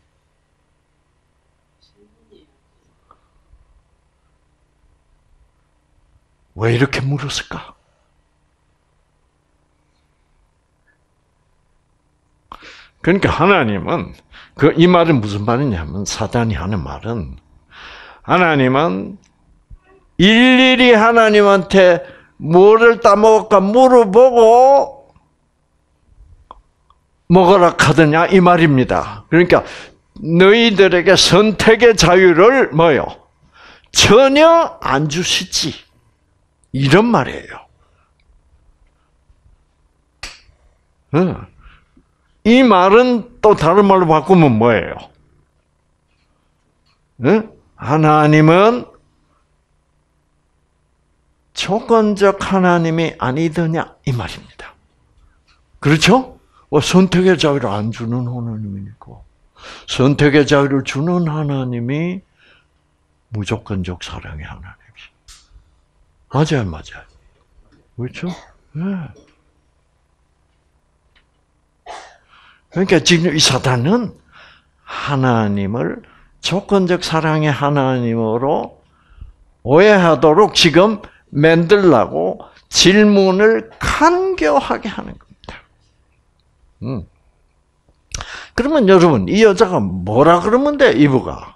왜 이렇게 물었을까? 그러니까 하나님은 그 이 말은 무슨 말이냐면, 사단이 하는 말은, 하나님은 일일이 하나님한테 뭐를 따먹을까 물어보고 먹으라 하더냐 이 말입니다. 그러니까 너희들에게 선택의 자유를 뭐요? 전혀 안 주시지, 이런 말이에요. 응. 이 말은 또 다른 말로 바꾸면 뭐예요? 응? 하나님은 조건적 하나님이 아니더냐 이 말입니다. 그렇죠? 뭐 선택의 자유를 안 주는 하나님이니까. 선택의 자유를 주는 하나님이 무조건적 사랑의 하나님이지. 맞아요, 맞아요. 그렇죠? 네. 그러니까 지금 이 사단은 하나님을 조건적 사랑의 하나님으로 오해하도록 지금 만들라고 질문을 간교하게 하는 겁니다. 음. 그러면 여러분, 이 여자가 뭐라 그러면 돼, 이브가?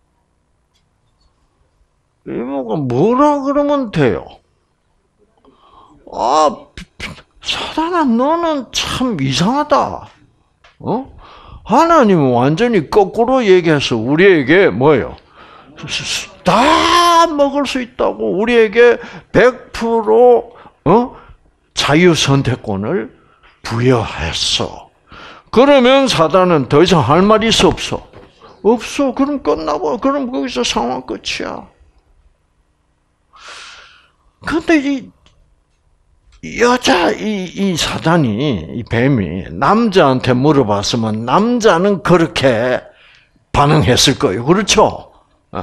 이브가 뭐라 그러면 돼요? 아, 사단아, 너는 참 이상하다. 어? 하나님은 완전히 거꾸로 얘기해서 우리에게 뭐예요? 다 먹을 수 있다고 우리에게 백 퍼센트 어? 자유 선택권을 부여했어. 그러면 사단은 더 이상 할 말이 있어 없어? 없어. 그럼 끝나고 그럼 거기서 상황 끝이야. 근데 이 여자, 이, 이 사단이, 이 뱀이 남자한테 물어봤으면 남자는 그렇게 반응했을 거예요. 그렇죠?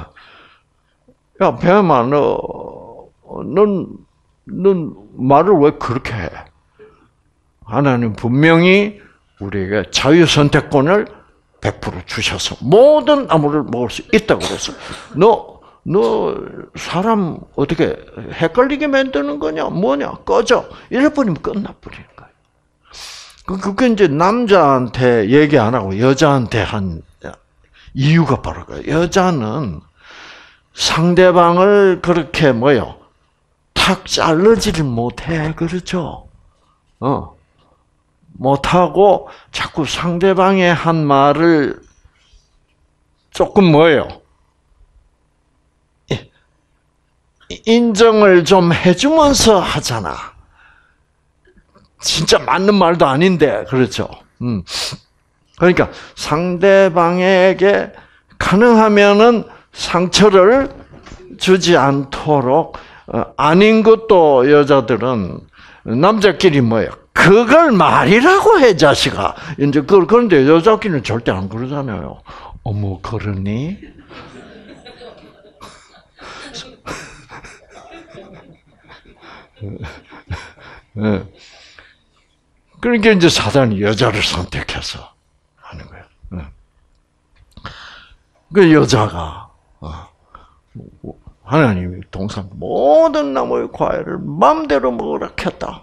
야, 뱀아, 너, 넌, 넌 말을 왜 그렇게 해? 하나님 분명히 우리에게 자유선택권을 백 퍼센트 주셔서 모든 나무를 먹을 수 있다고 그랬어. 너, 너 사람 어떻게 헷갈리게 만드는 거냐? 뭐냐? 꺼져. 이래버리면 끝나버리는 거예요. 그게 이제 남자한테 얘기 안 하고 여자한테 한 이유가 바로 그거예요. 여자는 상대방을 그렇게 뭐요? 탁 자르지를 못해. 그렇죠? 어. 못하고 자꾸 상대방의 한 말을 조금 뭐예요? 인정을 좀 해주면서 하잖아. 진짜 맞는 말도 아닌데, 그렇죠? 음. 그러니까 상대방에게 가능하면은 상처를 주지 않도록, 어, 아닌 것도 여자들은 남자끼리 뭐예요? 그걸 말이라고 해, 자식아. 이제 그 그런데 여자끼리는 절대 안 그러잖아요. 어머, 그러니? 그러니까 이제 사단이 여자를 선택해서 하는 거예요. 그 여자가 하나님이 동산 모든 나무의 과일을 마음대로 먹으라 했다.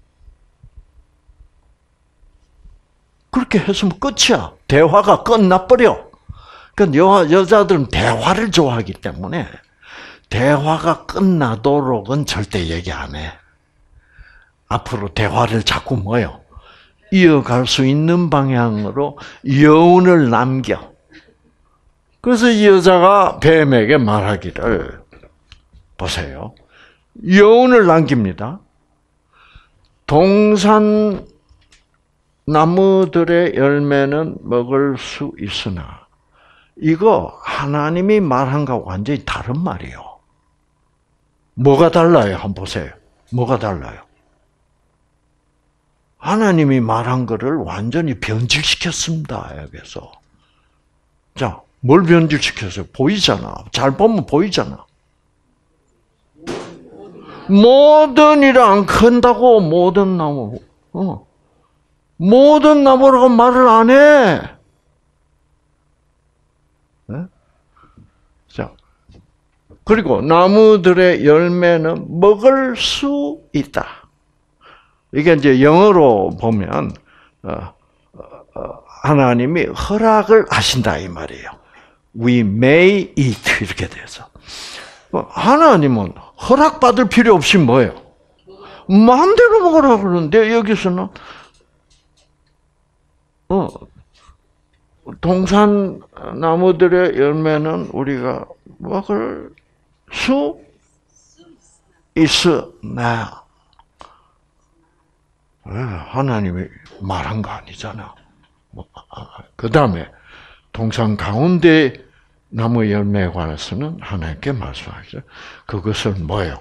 그렇게 했으면 끝이야. 대화가 끝나버려. 그러니까 여자들은 대화를 좋아하기 때문에 대화가 끝나도록은 절대 얘기 안 해. 앞으로 대화를 자꾸 뭐요? 이어갈 수 있는 방향으로 여운을 남겨. 그래서 이 여자가 뱀에게 말하기를, 보세요. 여운을 남깁니다. 동산 나무들의 열매는 먹을 수 있으나, 이거 하나님이 말한 거하고 완전히 다른 말이에요. 뭐가 달라요? 한번 보세요. 뭐가 달라요? 하나님이 말한 거를 완전히 변질시켰습니다. 여기서. 자, 뭘 변질시켰어요? 보이잖아. 잘 보면 보이잖아. 모든 일을 안 큰다고 모든 나무. 어. 모든 나무라고 말을 안 해. 네? 자, 그리고 나무들의 열매는 먹을 수 있다. 이게 이제 영어로 보면 하나님이 허락을 하신다 이 말이에요. We may eat 이렇게 돼서 하나님은 허락받을 필요 없이 뭐예요? 마음대로 먹으라 그러는데 여기서는 어, 동산 나무들의 열매는 우리가 먹을 수 있으나 하나님이 말한 거 아니잖아. 그 다음에 동산 가운데 나무 열매에 관해서는 하나님께 말씀하셨어요. 그것은 뭐예요?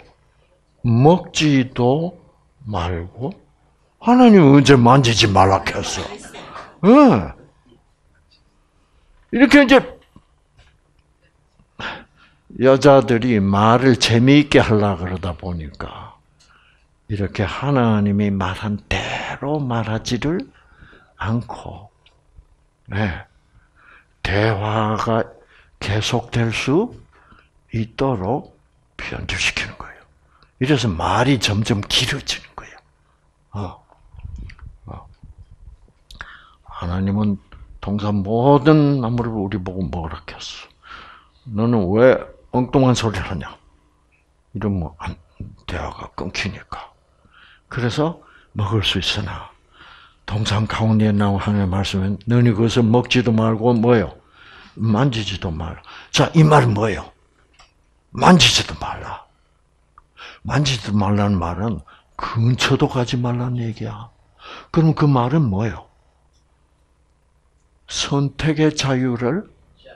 먹지도 말고 하나님 언제 만지지 말라 했어. 응. 이렇게 이제 여자들이 말을 재미있게 하려고 그러다 보니까 이렇게 하나님이 말한 대로 말하지를 않고 네, 대화가 계속될 수 있도록 변질시키는 거예요. 이래서 말이 점점 길어지는 거예요. 어. 어. 하나님은 동산 모든 나무를 우리 보고 먹으라 했어. 너는 왜 엉뚱한 소리를 하냐? 이러면 대화가 끊기니까. 그래서 먹을 수 있으나 동산 가운데 나온 하나님의 말씀은 너희 그것을 먹지도 말고 뭐예요? 만지지도 말라. 자, 이 말은 뭐예요? 만지지도 말라. 만지지도 말라는 말은 근처도 가지 말라는 얘기야. 그럼 그 말은 뭐예요? 선택의 자유를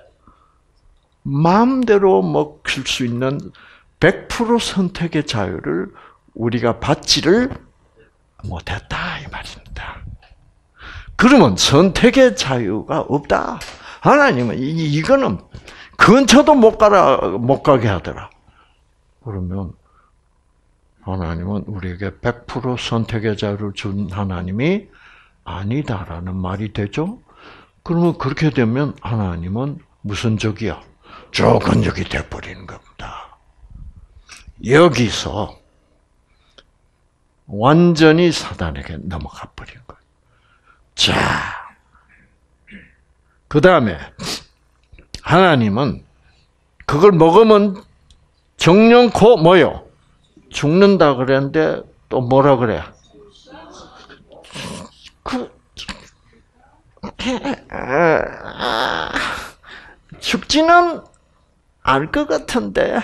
마음대로 먹을 수 있는 백 퍼센트 선택의 자유를 우리가 받지를 못했다 이 말입니다. 그러면 선택의 자유가 없다. 하나님은 이거는 근처도 못 가라 못 가게 하더라. 그러면 하나님은 우리에게 백 퍼센트 선택의 자유를 준 하나님이 아니다라는 말이 되죠. 그러면 그렇게 되면 하나님은 무슨 적이야? 조건적이 돼버리는 겁니다. 여기서 완전히 사단에게 넘어가 버린 거예요. 자, 그 다음에 하나님은 그걸 먹으면 정령코 뭐요? 죽는다 그랬는데 또 뭐라 그래? 그 죽지는 않을 것 같은데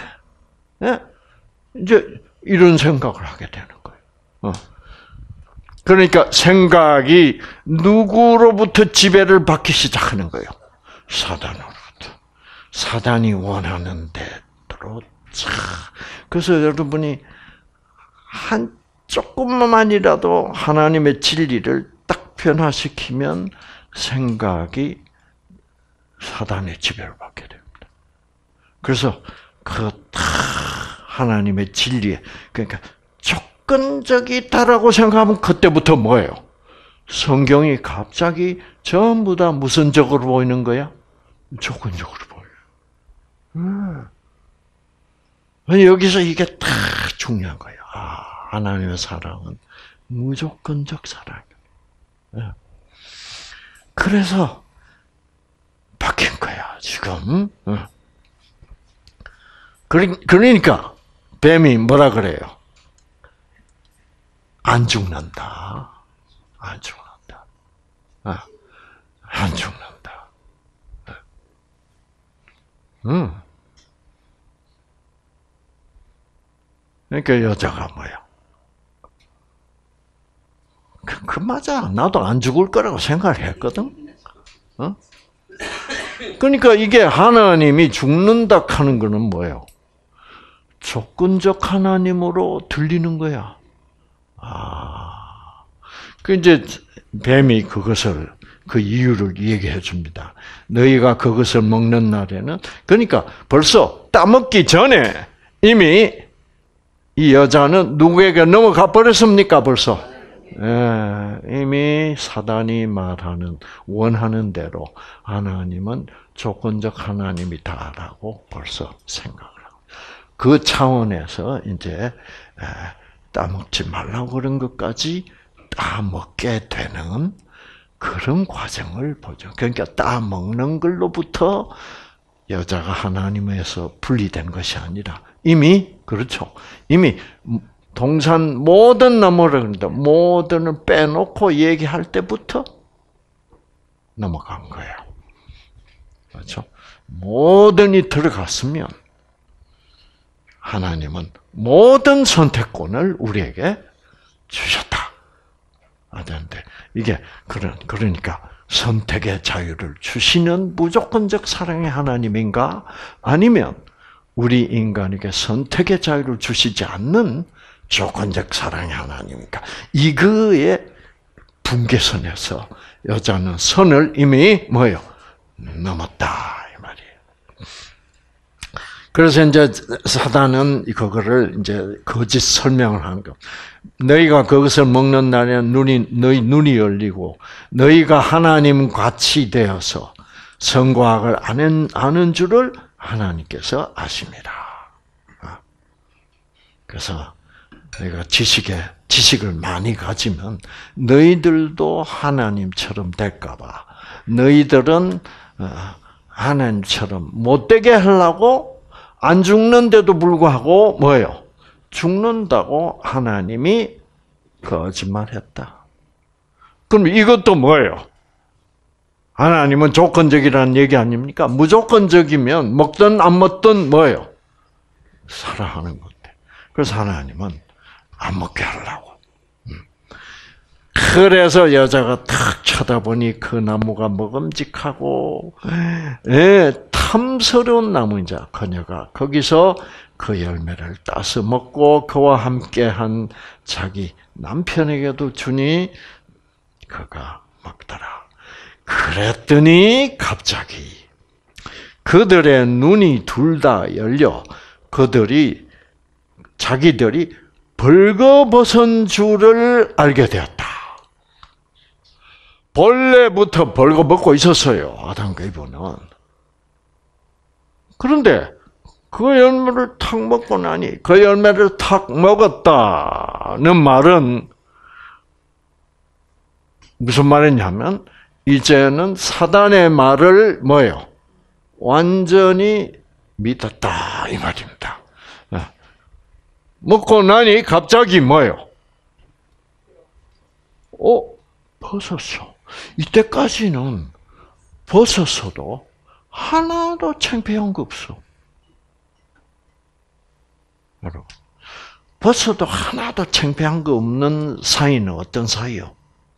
이제 이런 생각을 하게 되는 거예요. 그러니까 생각이 누구로부터 지배를 받기 시작하는 거예요? 사단으로부터. 사단이 원하는 대로 차. 그래서 여러분이 한 조금만이라도 하나님의 진리를 딱 변화시키면 생각이 사단의 지배를 받게 됩니다. 그래서 그 다 하나님의 진리에 그러니까 조건적이다라고 생각하면 그때부터 뭐예요? 성경이 갑자기 전부 다 무슨 적으로 보이는 거야? 조건적으로 보여요. 음. 여기서 이게 딱 중요한 거예요. 아, 하나님의 사랑은 무조건적 사랑이에요. 그래서 바뀐 거야, 지금. 그러니까 뱀이 뭐라 그래요? 안 죽는다. 안 죽는다. 안 죽는다. 음. 그러니까 여자가 뭐야? 그, 그 맞아. 나도 안 죽을 거라고 생각을 했거든. 어? 그러니까 이게 하나님이 죽는다 하는 거는 뭐예요? 조건적 하나님으로 들리는 거야. 아, 그 이제 뱀이 그것을 그 이유를 얘기해 줍니다. 너희가 그것을 먹는 날에는 그러니까 벌써 따먹기 전에 이미 이 여자는 누구에게 넘어가 버렸습니까? 벌써. 예, 이미 사단이 말하는 원하는 대로 하나님은 조건적 하나님이다라고 벌써 생각을 하고 그 차원에서 이제 따먹지 말라고 그런 것까지 따먹게 되는 그런 과정을 보죠. 그러니까 따먹는 걸로부터 여자가 하나님에서 분리된 것이 아니라 이미 그렇죠. 이미 동산 모든 나무를 그런다. 모든을 빼놓고 얘기할 때부터 넘어간 거예요. 그렇죠? 모든이 들어갔으면 하나님은 모든 선택권을 우리에게 주셨다. 하는데 이게 그런 그러니까 선택의 자유를 주시는 무조건적 사랑의 하나님인가? 아니면 우리 인간에게 선택의 자유를 주시지 않는 조건적 사랑의 하나님인가? 이거의 분계선에서 여자는 선을 이미 뭐요? 넘었다 이 말이에요. 그래서 이제 사단은 그거를 이제 거짓 설명을 하는 거. 너희가 그것을 먹는 날에는 눈이 너희 눈이 열리고 너희가 하나님 같이 되어서 선과 악을 아는 아는 줄을 하나님께서 아십니다. 그래서 내가 지식에 지식을 많이 가지면 너희들도 하나님처럼 될까봐 너희들은 하나님처럼 못되게 하려고 안 죽는데도 불구하고 뭐예요? 죽는다고 하나님이 거짓말했다. 그럼 이것도 뭐예요? 하나님은 조건적이라는 얘기 아닙니까? 무조건적이면 먹든 안 먹든 뭐예요? 사랑하는 건데. 그래서 하나님은 안 먹게 하려고. 그래서 여자가 탁 쳐다보니 그 나무가 먹음직하고 예, 탐스러운 나무이자 그녀가 거기서 그 열매를 따서 먹고 그와 함께한 자기 남편에게도 주니 그가 먹더라. 그랬더니 갑자기 그들의 눈이 둘 다 열려 그들이 자기들이 벌거벗은 줄을 알게 되었다. 본래부터 벌거벗고 있었어요. 아담과 이브는. 그런데 그 열매를 탁 먹고 나니 그 열매를 탁 먹었다는 말은 무슨 말이냐면 이제는 사단의 말을 뭐예요? 완전히 믿었다 이 말입니다. 먹고 나니 갑자기 뭐예요? 어? 벗었어. 이때까지는 벗었어도 하나도 창피한 거 없어. 여러분, 벗어도 하나도 창피한 거 없는 사이는 어떤 사이요?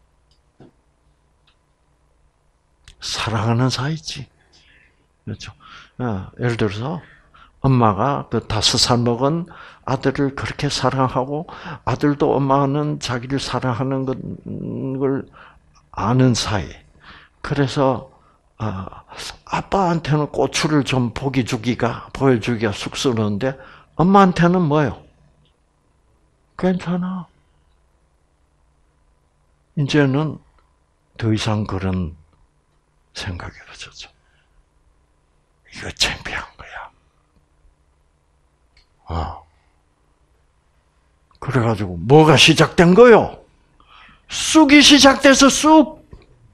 사랑하는 사이지. 그렇죠? 예를 들어서 엄마가 그 다섯 살 먹은 아들을 그렇게 사랑하고 아들도 엄마는 자기를 사랑하는 걸 아는 사이. 그래서 아, 아빠한테는 고추를 좀 보기 주기가 보여주기가 쑥스러운데 엄마한테는 뭐예요? 괜찮아. 이제는 더 이상 그런 생각이 없었죠. 이거 창피한 거야. 어. 그래가지고 뭐가 시작된 거요? 쑥이 시작돼서 쑥.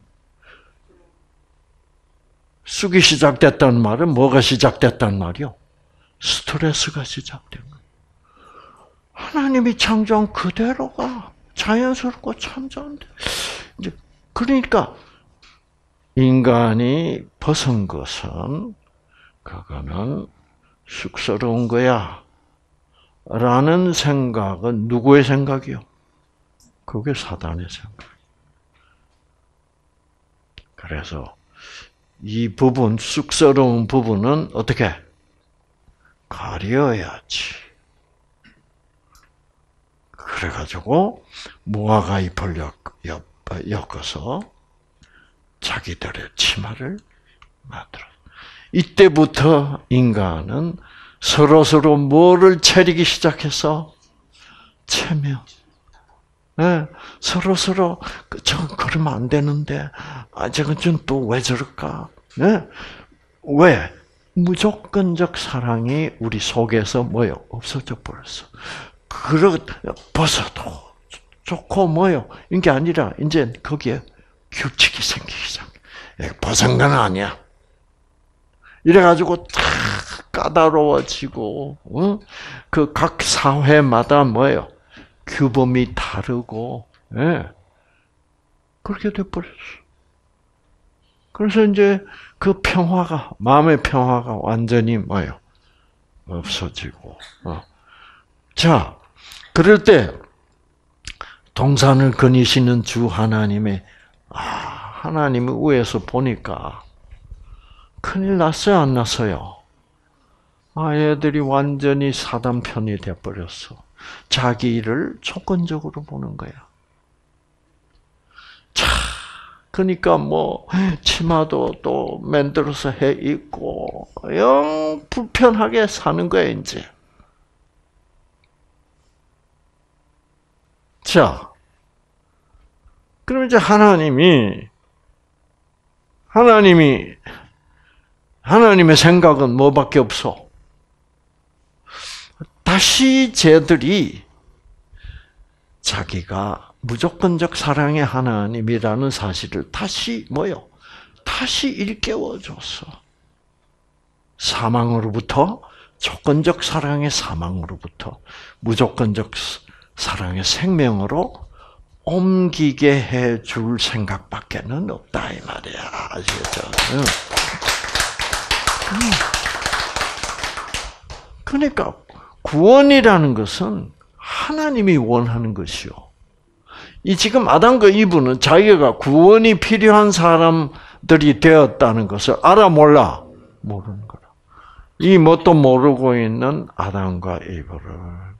쑥이 시작됐다는 말은 뭐가 시작됐다는 말이요? 스트레스가 시작된 거예요. 하나님이 창조한 그대로가 자연스럽고 창조한데, 이제 그러니까 인간이 벗은 것은 그거는 쑥스러운 거야. 라는 생각은 누구의 생각이요? 그게 사단의 생각. 그래서 이 부분, 쑥스러운 부분은 어떻게? 가려야지. 그래가지고 무화과 잎을 엮어서 자기들의 치마를 만들어. 이때부터 인간은 서로서로 뭐를 차리기 시작해서? 체면. 네, 서로서로, 저건 그러면 안 되는데, 아, 저건 좀 또 왜 저럴까? 네? 왜? 무조건적 사랑이 우리 속에서 뭐요? 없어져 버렸어. 그러, 벗어도 좋고 뭐요? 이게 아니라, 이제 거기에 규칙이 생기기 시작해. 벗은 건 아니야. 이래가지고 다 까다로워지고, 어? 그 각 사회마다 뭐예요? 규범이 다르고, 예. 그렇게 돼버렸어. 그래서 이제 그 평화가, 마음의 평화가 완전히 뭐예요? 없어지고, 어. 자, 그럴 때, 동산을 거니시는 주 하나님의, 아, 하나님의 위에서 보니까, 큰일 났어요, 안 났어요? 아, 얘들이 완전히 사단 편이 돼버렸어. 자기를 조건적으로 보는 거야. 자, 그러니까 뭐 치마도 또 만들어서 해 입고 영 불편하게 사는 거야 이제. 자, 그럼 이제 하나님이 하나님이 하나님의 생각은 뭐밖에 없어? 다시 쟤들이 자기가 무조건적 사랑의 하나님이라는 사실을 다시 뭐요? 다시 일깨워줬어. 사망으로부터 조건적 사랑의 사망으로부터 무조건적 사랑의 생명으로 옮기게 해줄 생각밖에는 없다 이 말이야. 아시겠죠? 그러니까 구원이라는 것은 하나님이 원하는 것이요. 이 지금 아담과 이브는 자기가 구원이 필요한 사람들이 되었다는 것을 알아 몰라? 모르는 거라. 이 뭣도 모르고 있는 아담과 이브를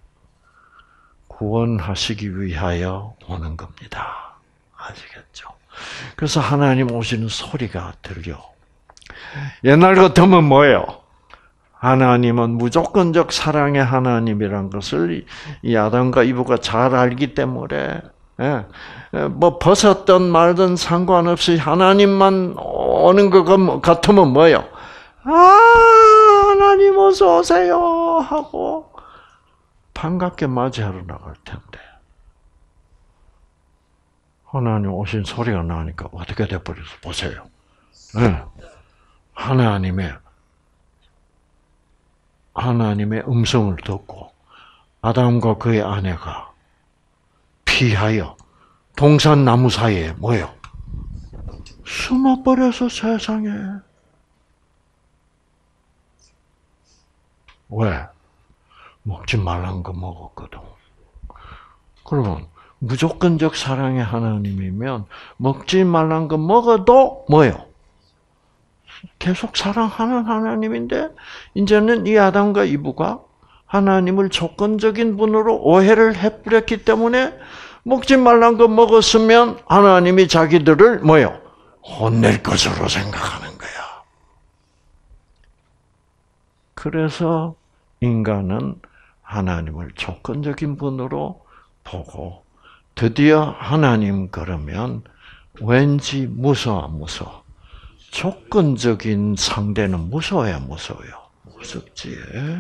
구원하시기 위하여 오는 겁니다. 아시겠죠? 그래서 하나님 오시는 소리가 들려. 옛날 같으면 뭐예요? 하나님은 무조건적 사랑의 하나님이란 것을 이 아담과 이브가 잘 알기 때문에 뭐 벗었던 말든 상관없이 하나님만 오는 것 같으면 뭐예요? 아, 하나님 어서 오세요 하고 반갑게 맞이하러 나갈 텐데 하나님 오신 소리가 나니까 어떻게 돼버렸어? 보세요. 네. 하나님의 하나님의 음성을 듣고 아담과 그의 아내가 피하여 동산 나무 사이에 뭐요? 숨어버려서 세상에. 왜? 먹지 말란 거 먹었거든. 그러면 무조건적 사랑의 하나님이면 먹지 말란 거 먹어도 뭐요? 계속 사랑하는 하나님인데 이제는 이 아담과 이브가 하나님을 조건적인 분으로 오해를 해버렸기 때문에 먹지 말란 거 먹었으면 하나님이 자기들을 뭐요? 혼낼 것으로 생각하는 거야. 그래서 인간은 하나님을 조건적인 분으로 보고 드디어 하나님 그러면 왠지 무서워, 안 무서워? 조건적인 상대는 무서워야 무서워요. 무섭지.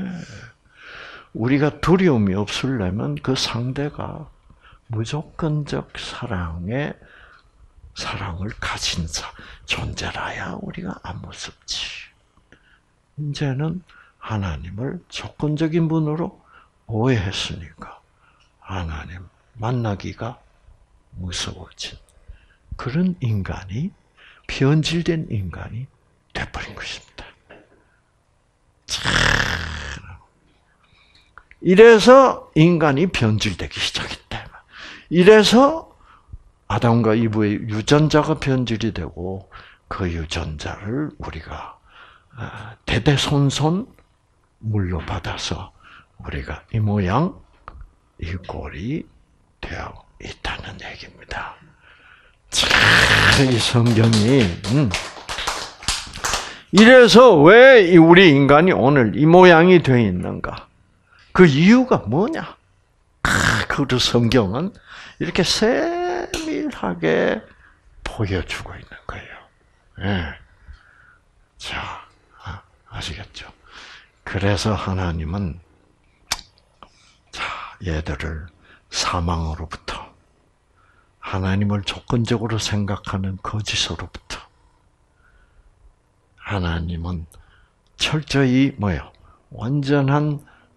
우리가 두려움이 없으려면 그 상대가 무조건적 사랑의 사랑을 가진 존재라야 우리가 안 무섭지. 이제는 하나님을 조건적인 분으로 오해했으니까 하나님 만나기가 무서워진 그런 인간이, 변질된 인간이 돼버린 것입니다. 참. 이래서 인간이 변질되기 시작했다. 이래서 아담과 이브의 유전자가 변질이 되고 그 유전자를 우리가 대대손손 물려받아서 우리가 이 모양 이 꼴이 되어 있다는 얘기입니다. 참, 이 성경이 음. 이래서 왜 우리 인간이 오늘 이 모양이 되어 있는가? 그 이유가 뭐냐? 아, 그 성경은 이렇게 세밀하게 보여주고 있는 거예요. 네. 자, 아시겠죠? 그래서 하나님은 자, 얘들을 사망으로부터, 하나님을 조건적으로 생각하는 거짓으로부터, 하나님은 철저히 뭐요? 완전한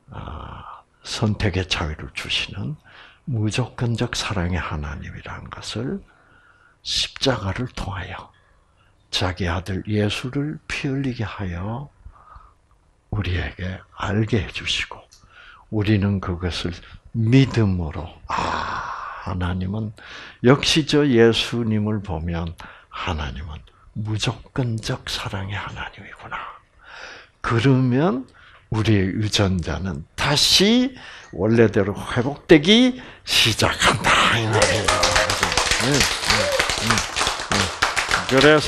선택의 자유를 주시는 무조건적 사랑의 하나님이라는 것을 십자가를 통하여 자기 아들 예수를 피 흘리게 하여 우리에게 알게 해주시고, 우리는 그것을 믿음으로, 아, 하나님은 역시 저 예수님을 보면 하나님은 무조건적 사랑의 하나님이구나. 그러면 우리의 유전자는 다시 원래대로 회복되기 시작한다. 이 말이에요. 그래서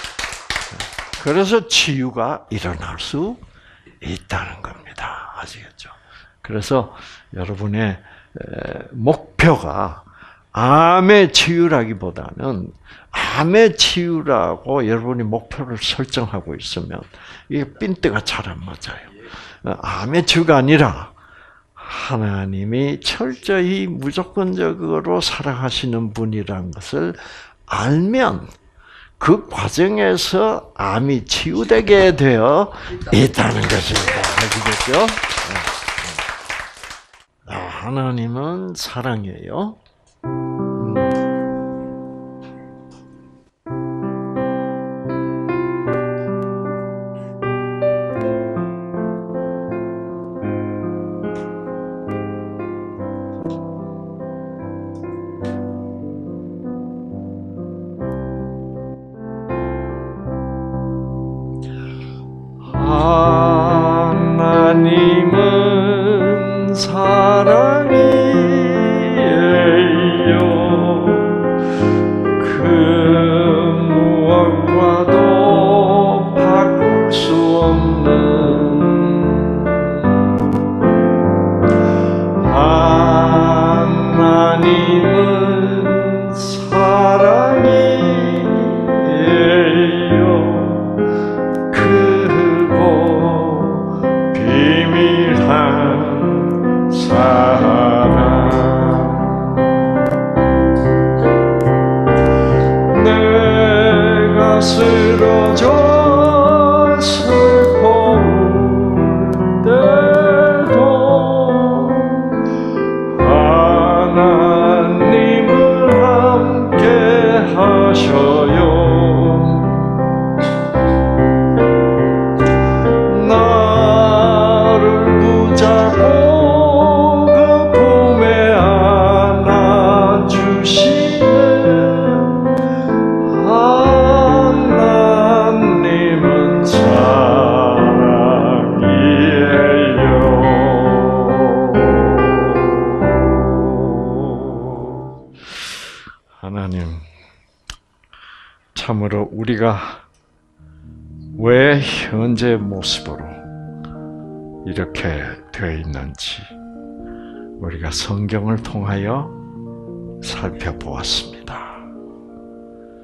그래서 치유가 일어날 수 있다는 겁니다. 아시겠죠? 그래서 여러분의 목표가 암의 치유라기보다는, 암의 치유라고 여러분이 목표를 설정하고 있으면 이게 핀트가 잘 안 맞아요. 암의 치유가 아니라 하나님이 철저히 무조건적으로 사랑하시는 분이라는 것을 알면 그 과정에서 암이 치유되게 되어 있다는 것입니다. 아시겠죠? 하나님은 사랑이에요. 하나님은 사랑이에요. 그 무엇과도 바꿀 수 없는 하나님은 사랑이에요. 크고 비밀한 사랑, 내가 쓰러져 슬퍼울 때도 하나님을 함께 하셔요. 하나님, 참으로 우리가 왜 현재 모습으로 이렇게 되어 있는지 우리가 성경을 통하여 살펴보았습니다.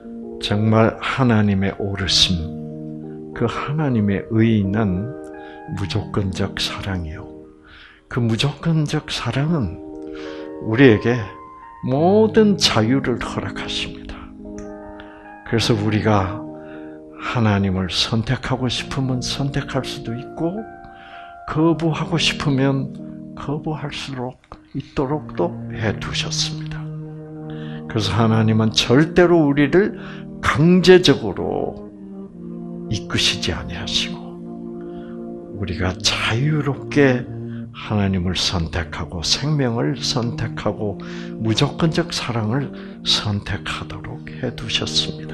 정말 하나님의 오르심, 그 하나님의 의는 무조건적 사랑이요. 그 무조건적 사랑은 우리에게 모든 자유를 허락하십니다. 그래서 우리가 하나님을 선택하고 싶으면 선택할 수도 있고 거부하고 싶으면 거부할 수 있도록도 해두셨습니다. 그래서 하나님은 절대로 우리를 강제적으로 이끄시지 아니하시고 우리가 자유롭게 하나님을 선택하고 생명을 선택하고 무조건적 사랑을 선택하도록 해두셨습니다.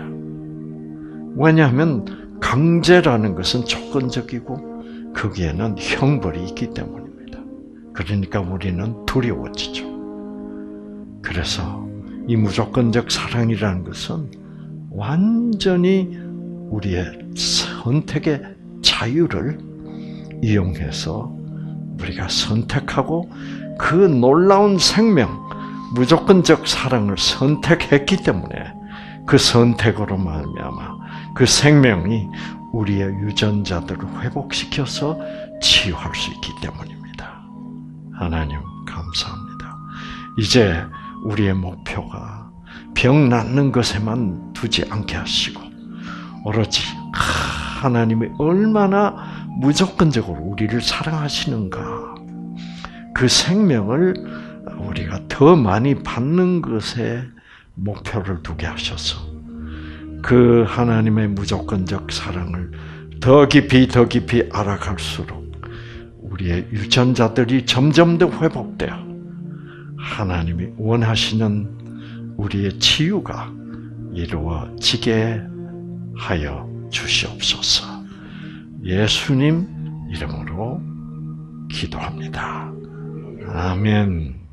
왜냐하면 강제라는 것은 조건적이고 거기에는 형벌이 있기 때문입니다. 그러니까 우리는 두려워지죠. 그래서 이 무조건적 사랑이라는 것은 완전히 우리의 선택의 자유를 이용해서 우리가 선택하고 그 놀라운 생명, 무조건적 사랑을 선택했기 때문에 그 선택으로 말미암아 그 생명이 우리의 유전자들을 회복시켜서 치유할 수 있기 때문입니다. 하나님 감사합니다. 이제 우리의 목표가 병 낫는 것에만 두지 않게 하시고 오로지 하나님이 얼마나 무조건적으로 우리를 사랑하시는가, 그 생명을 우리가 더 많이 받는 것에 목표를 두게 하셔서 그 하나님의 무조건적 사랑을 더 깊이 더 깊이 알아갈수록 우리의 유전자들이 점점 더 회복되어 하나님이 원하시는 우리의 치유가 이루어지게 하여 주시옵소서. 예수님 이름으로 기도합니다. 아멘.